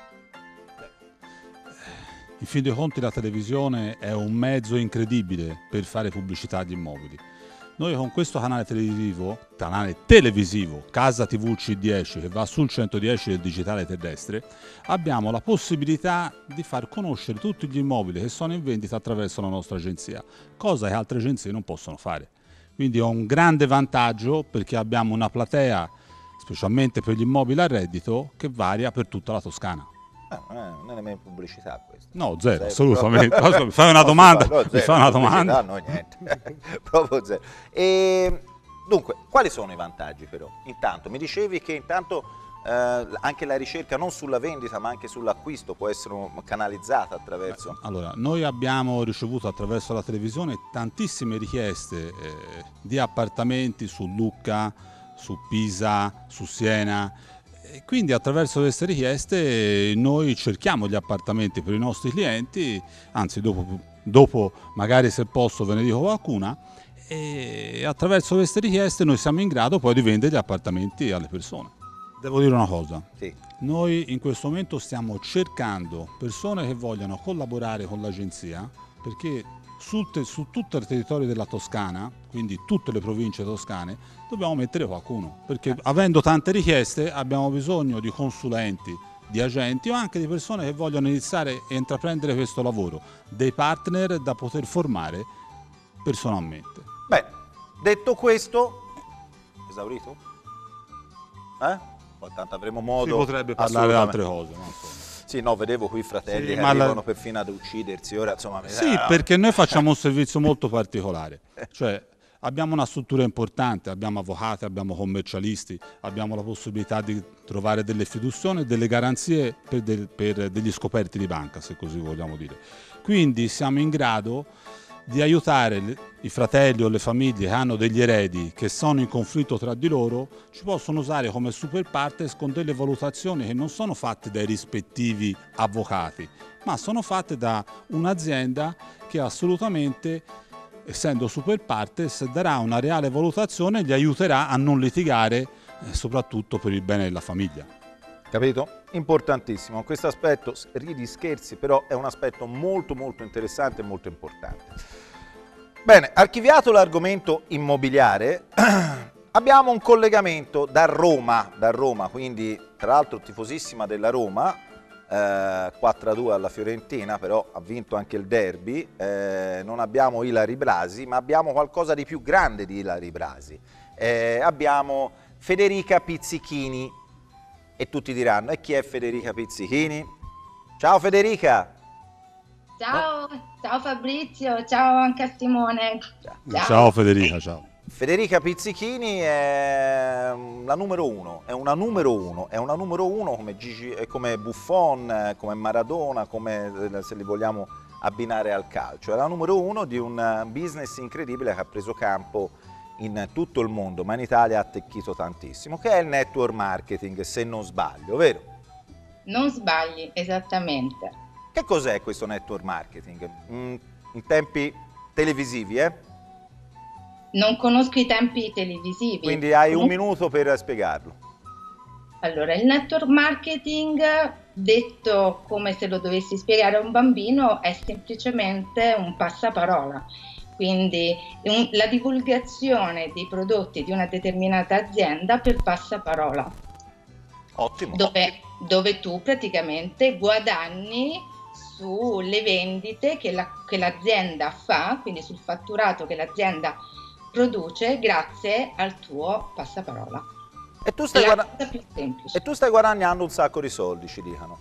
Speaker 18: In fin dei conti la televisione è un mezzo incredibile per fare pubblicità agli immobili. Noi con questo canale televisivo, canale televisivo Casa tivù C dieci, che va sul centodieci del digitale terrestre, abbiamo la possibilità di far conoscere tutti gli immobili che sono in vendita attraverso la nostra agenzia, cosa che altre agenzie non possono fare. Quindi è un grande vantaggio perché abbiamo una platea, specialmente per gli immobili a reddito, che varia per tutta la Toscana.
Speaker 12: Eh, non è nemmeno pubblicità questo.
Speaker 18: No, zero, zero assolutamente. Però... mi fai una domanda?
Speaker 12: No, zero,
Speaker 18: mi fai una domanda?
Speaker 12: No, niente. Proprio zero. E, dunque, quali sono i vantaggi però? Intanto, mi dicevi che intanto eh, anche la ricerca non sulla vendita ma anche sull'acquisto può essere canalizzata attraverso...
Speaker 18: Beh, allora, noi abbiamo ricevuto attraverso la televisione tantissime richieste eh, di appartamenti su Lucca, su Pisa, su Siena. E quindi attraverso queste richieste noi cerchiamo gli appartamenti per i nostri clienti, anzi dopo, dopo magari se posso ve ne dico qualcuna, e attraverso queste richieste noi siamo in grado poi di vendere gli appartamenti alle persone. Devo dire una cosa,
Speaker 12: sì.
Speaker 18: Noi in questo momento stiamo cercando persone che vogliano collaborare con l'agenzia, perché sul te, su tutto il territorio della Toscana, quindi tutte le province toscane, dobbiamo mettere qualcuno, perché avendo tante richieste abbiamo bisogno di consulenti, di agenti o anche di persone che vogliono iniziare e intraprendere questo lavoro, dei partner da poter formare personalmente.
Speaker 12: Bene, detto questo, esaurito? Eh? Poi tanto avremo modo...
Speaker 18: Si potrebbe parlare di altre cose, no?
Speaker 12: Sì, no, vedevo qui i fratelli
Speaker 18: sì,
Speaker 12: che
Speaker 18: ma
Speaker 12: arrivano
Speaker 18: la...
Speaker 12: perfino ad uccidersi, ora insomma...
Speaker 18: Sì, perché noi facciamo un servizio molto particolare, cioè abbiamo una struttura importante, abbiamo avvocati, abbiamo commercialisti, abbiamo la possibilità di trovare delle fiduzioni e delle garanzie per, del, per degli scoperti di banca, se così vogliamo dire. Quindi siamo in grado di aiutare i fratelli o le famiglie che hanno degli eredi che sono in conflitto tra di loro, ci possono usare come super partners con delle valutazioni che non sono fatte dai rispettivi avvocati, ma sono fatte da un'azienda che assolutamente, essendo super partners, darà una reale valutazione e gli aiuterà a non litigare, eh, soprattutto per il bene della famiglia.
Speaker 12: Capito? Importantissimo. Questo aspetto, ridi scherzi, però è un aspetto molto molto interessante e molto importante. Bene, archiviato l'argomento immobiliare, abbiamo un collegamento da Roma, da Roma, quindi tra l'altro tifosissima della Roma, eh, quattro a due alla Fiorentina, però ha vinto anche il derby, eh, non abbiamo Ilari Blasi, ma abbiamo qualcosa di più grande di Ilari Blasi. Eh, abbiamo Federica Pizzichini. E tutti diranno, e chi è Federica Pizzichini? Ciao Federica!
Speaker 19: Ciao, ciao Fabrizio, ciao anche a Simone.
Speaker 18: Ciao, ciao Federica, ciao.
Speaker 12: Federica Pizzichini è la numero uno, è una numero uno, è una numero uno come, Gigi, come Buffon, come Maradona, come se li vogliamo abbinare al calcio. È la numero uno di un business incredibile che ha preso campo in tutto il mondo, ma in Italia ha attecchito tantissimo, che è il network marketing, se non sbaglio, vero?
Speaker 19: Non sbagli, esattamente.
Speaker 12: Che cos'è questo network marketing? Mm, in tempi televisivi, eh?
Speaker 19: Non conosco i tempi televisivi.
Speaker 12: Quindi hai un minuto per spiegarlo.
Speaker 19: Allora, il network marketing, detto come se lo dovessi spiegare a un bambino, è semplicemente un passaparola. Quindi un, la divulgazione dei prodotti di una determinata azienda per passaparola.
Speaker 12: Ottimo.
Speaker 19: Dove, dove tu praticamente guadagni sulle vendite che, la, che l'azienda fa, quindi sul fatturato che l'azienda produce grazie al tuo passaparola.
Speaker 12: E tu stai, guada-
Speaker 19: più semplice.
Speaker 12: e tu stai guadagnando un sacco di soldi, ci dicono.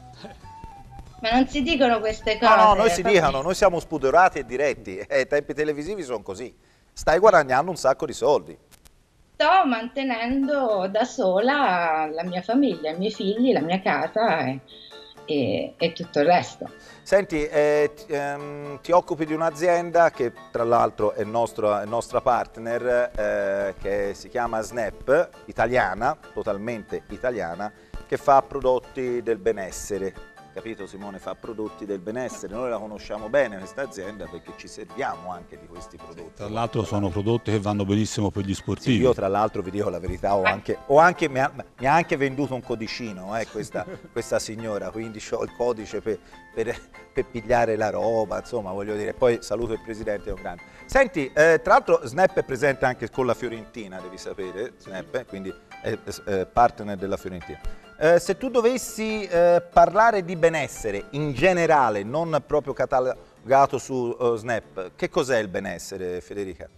Speaker 19: Ma non si dicono queste cose.
Speaker 12: No, no, noi si
Speaker 19: proprio...
Speaker 12: dicono, noi siamo spudorati e diretti, e i tempi televisivi sono così. Stai guadagnando un sacco di soldi.
Speaker 19: Sto mantenendo da sola la mia famiglia, i miei figli, la mia casa e, e, e tutto il resto.
Speaker 12: Senti, eh, ti, ehm, ti occupi di un'azienda che tra l'altro è, nostro, è nostra partner, eh, che si chiama Snap, italiana, totalmente italiana, che fa prodotti del benessere. Capito Simone? Fa prodotti del benessere, noi la conosciamo bene questa azienda perché ci serviamo anche di questi prodotti.
Speaker 18: Tra l'altro sono prodotti che vanno benissimo per gli sportivi.
Speaker 12: Sì, io tra l'altro vi dico la verità, ho anche, ho anche, mi, ha, mi ha anche venduto un codicino eh, questa, questa signora, quindi ho il codice per, per, per pigliare la roba, insomma voglio dire, poi saluto il presidente, è un grande. Senti, eh, tra l'altro Snap è presente anche con la Fiorentina, devi sapere, Snap, quindi è eh, partner della Fiorentina. Eh, se tu dovessi eh, parlare di benessere in generale, non proprio catalogato su uh, Snap, che cos'è il benessere, Federica?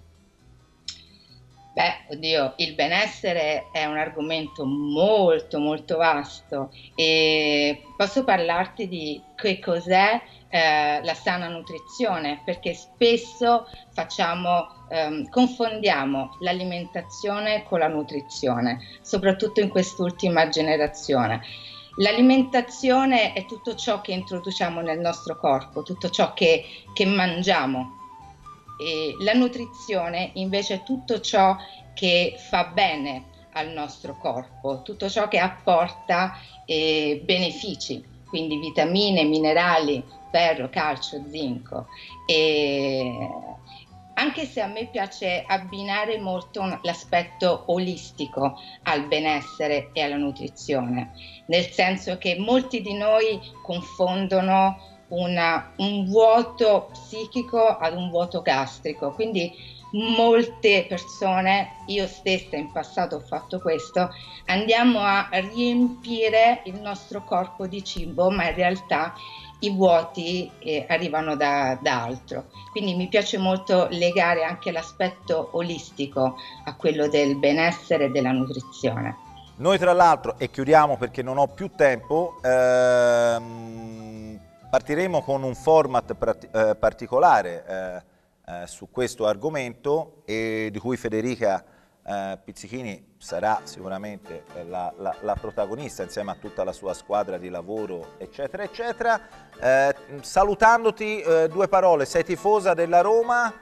Speaker 19: Beh, oddio, il benessere è un argomento molto molto vasto e posso parlarti di che cos'è eh, la sana nutrizione, perché spesso facciamo, ehm, confondiamo l'alimentazione con la nutrizione, soprattutto in quest'ultima generazione. L'alimentazione è tutto ciò che introduciamo nel nostro corpo, tutto ciò che, che mangiamo. E la nutrizione invece è tutto ciò che fa bene al nostro corpo, tutto ciò che apporta eh, benefici, quindi vitamine, minerali, ferro, calcio, zinco. E anche se a me piace abbinare molto l'aspetto olistico al benessere e alla nutrizione, nel senso che molti di noi confondono Una, un vuoto psichico ad un vuoto gastrico, quindi molte persone, io stessa in passato ho fatto questo, andiamo a riempire il nostro corpo di cibo, ma in realtà i vuoti eh, arrivano da, da altro. Quindi mi piace molto legare anche l'aspetto olistico a quello del benessere e della nutrizione.
Speaker 12: Noi tra l'altro, e chiudiamo perché non ho più tempo, ehm, partiremo con un format eh, particolare eh, eh, su questo argomento e di cui Federica eh, Pizzichini sarà sicuramente la, la, la protagonista insieme a tutta la sua squadra di lavoro, eccetera, eccetera. Eh, salutandoti, eh, due parole, sei tifosa della Roma?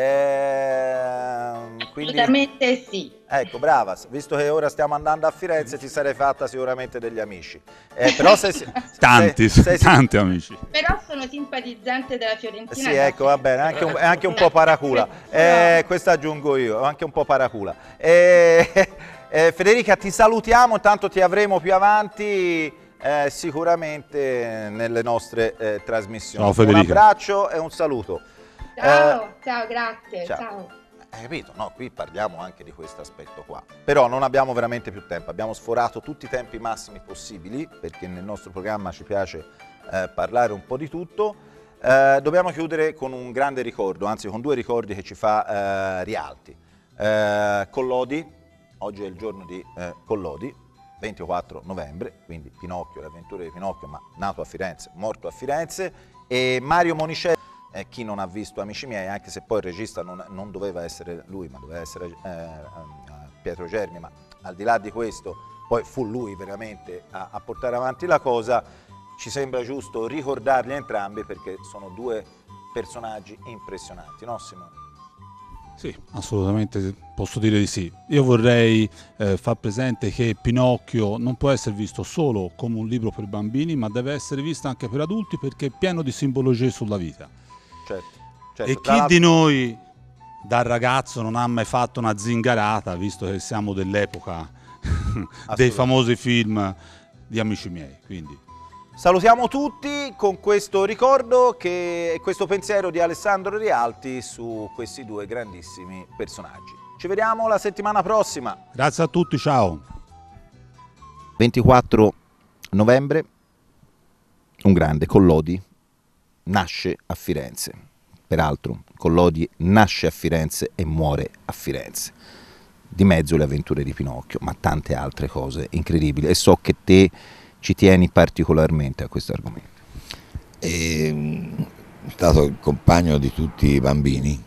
Speaker 12: Eh, quindi,
Speaker 19: assolutamente sì.
Speaker 12: Ecco, brava, visto che ora stiamo andando a Firenze ti sarei fatta sicuramente degli amici. Eh, però se, se,
Speaker 18: tanti,
Speaker 12: se, se,
Speaker 18: tanti amici.
Speaker 19: Però sono simpatizzante della Fiorentina.
Speaker 12: Sì, ecco, va bene, anche un, anche un po' paracula. Eh, questo aggiungo io, anche un po' paracula. Eh, eh, Federica, ti salutiamo, intanto ti avremo più avanti eh, sicuramente nelle nostre eh, trasmissioni.
Speaker 18: Ciao, Federica.
Speaker 12: Un abbraccio e un saluto.
Speaker 19: Ciao,
Speaker 12: eh,
Speaker 19: ciao, grazie, ciao.
Speaker 12: ciao. Hai capito? No, qui parliamo anche di questo aspetto qua. Però non abbiamo veramente più tempo, abbiamo sforato tutti i tempi massimi possibili, perché nel nostro programma ci piace eh, parlare un po' di tutto. Eh, dobbiamo chiudere con un grande ricordo, anzi con due ricordi che ci fa eh, Rialti. Eh, Collodi, oggi è il giorno di eh, Collodi, ventiquattro novembre, quindi Pinocchio, le avventure di Pinocchio, ma nato a Firenze, morto a Firenze, e Mario Monicelli. eh, chi non ha visto Amici miei, anche se poi il regista non, non doveva essere lui, ma doveva essere eh, Pietro Germi, ma al di là di questo poi fu lui veramente a, a portare avanti la cosa. Ci sembra giusto ricordarli entrambi perché sono due personaggi impressionanti, no Simone?
Speaker 18: Sì, assolutamente posso dire di sì. Io vorrei eh, far presente che Pinocchio non può essere visto solo come un libro per bambini, ma deve essere visto anche per adulti perché è pieno di simbologie sulla vita.
Speaker 12: Certo, certo.
Speaker 18: E chi di noi da ragazzo non ha mai fatto una zingarata, visto che siamo dell'epoca dei famosi film di Amici miei, quindi...
Speaker 12: Salutiamo tutti con questo ricordo e questo pensiero di Alessandro Rialti su questi due grandissimi personaggi. Ci vediamo la settimana prossima.
Speaker 18: Grazie a tutti, ciao.
Speaker 12: ventiquattro novembre, un grande, Collodi, nasce a Firenze. Peraltro, Collodi nasce a Firenze e muore a Firenze. Di mezzo le avventure di Pinocchio, ma tante altre cose incredibili. E so che te ci tieni particolarmente a questo argomento.
Speaker 14: È stato il compagno di tutti i bambini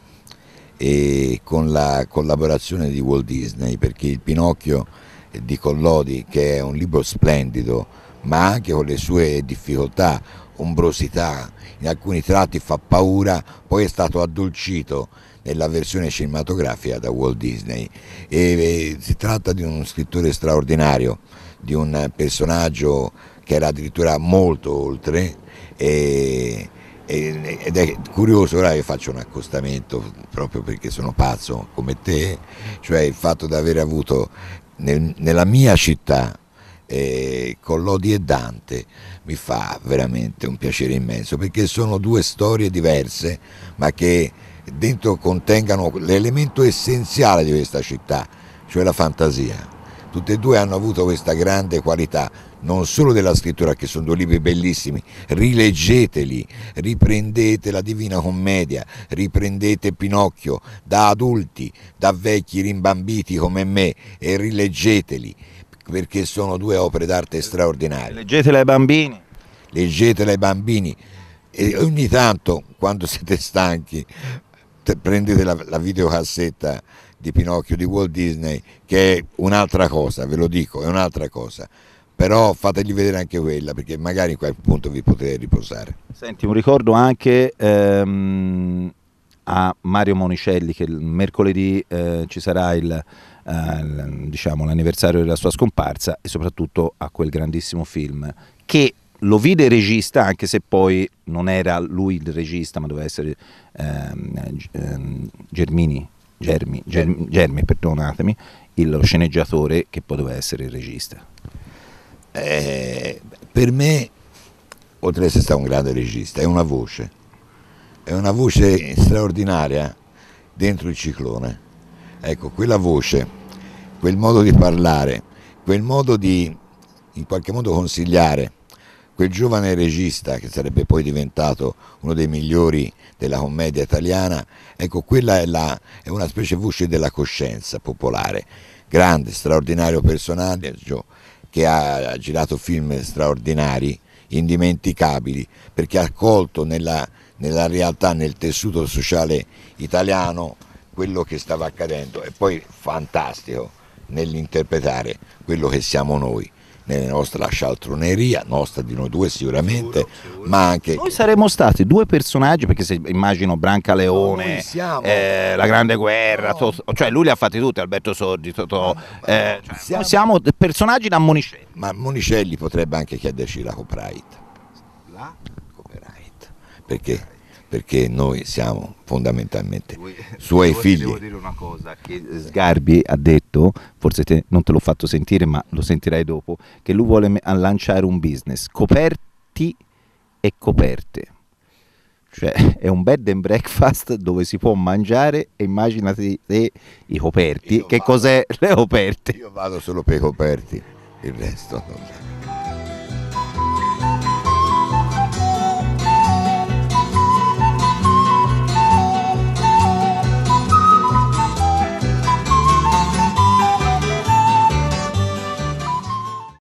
Speaker 14: e con la collaborazione di Walt Disney, perché il Pinocchio di Collodi, che è un libro splendido, ma anche con le sue difficoltà, ombrosità, in alcuni tratti fa paura, poi è stato addolcito nella versione cinematografica da Walt Disney e, e si tratta di un scrittore straordinario, di un personaggio che era addirittura molto oltre e, e, ed è curioso. Ora io faccio un accostamento proprio perché sono pazzo come te, cioè il fatto di aver avuto nel, nella mia città eh, Collodi e Dante mi fa veramente un piacere immenso, perché sono due storie diverse ma che dentro contengano l'elemento essenziale di questa città, cioè la fantasia. Tutte e due hanno avuto questa grande qualità, non solo della scrittura, che sono due libri bellissimi, rileggeteli, riprendete la Divina Commedia, riprendete Pinocchio da adulti, da vecchi rimbambiti come me e rileggeteli, perché sono due opere d'arte straordinarie.
Speaker 12: Leggetele ai bambini.
Speaker 14: Leggetele ai bambini e ogni tanto, quando siete stanchi, prendete la, la videocassetta di Pinocchio di Walt Disney, che è un'altra cosa, ve lo dico, è un'altra cosa, però fategli vedere anche quella, perché magari in quel punto vi potete riposare.
Speaker 12: Senti, un ricordo anche ehm, a Mario Monicelli, che il mercoledì eh, ci sarà il, eh, il, diciamo, l'anniversario della sua scomparsa, e soprattutto a quel grandissimo film che lo vide regista, anche se poi non era lui il regista, ma doveva essere ehm, ehm, Germini, Germi, Germi, Germi, perdonatemi, il sceneggiatore, che poi doveva essere il regista.
Speaker 14: Eh, per me, oltre ad essere stato un grande regista, è una voce, è una voce straordinaria dentro il Ciclone. Ecco, quella voce, quel modo di parlare, quel modo di in qualche modo consigliare quel giovane regista che sarebbe poi diventato uno dei migliori della commedia italiana, ecco, quella è, la, è una specie di voce della coscienza popolare, grande, straordinario personaggio che ha girato film straordinari, indimenticabili, perché ha colto nella, nella realtà, nel tessuto sociale italiano quello che stava accadendo, e poi fantastico nell'interpretare quello che siamo noi, nella nostra scialtroneria, nostra di noi due sicuramente, sicuro, sicuro. Ma anche...
Speaker 12: Noi saremmo stati due personaggi, perché se immagino Brancaleone, no, eh, La Grande Guerra, no. Totò, cioè lui li ha fatti tutti, Alberto Sordi, Totò, no, eh, cioè, siamo... siamo personaggi da Monicelli.
Speaker 14: Ma Monicelli potrebbe anche chiederci la copyright, la copyright, perché? Perché noi siamo fondamentalmente lui, suoi
Speaker 12: devo,
Speaker 14: figli.
Speaker 12: Devo dire una cosa, che Sgarbi ha detto, forse te, non te l'ho fatto sentire ma lo sentirai dopo, che lui vuole lanciare un business, coperti e coperte, cioè è un bed and breakfast dove si può mangiare, e immaginati te i coperti, io che vado, cos'è le coperte?
Speaker 14: Io vado solo per i coperti, il resto non...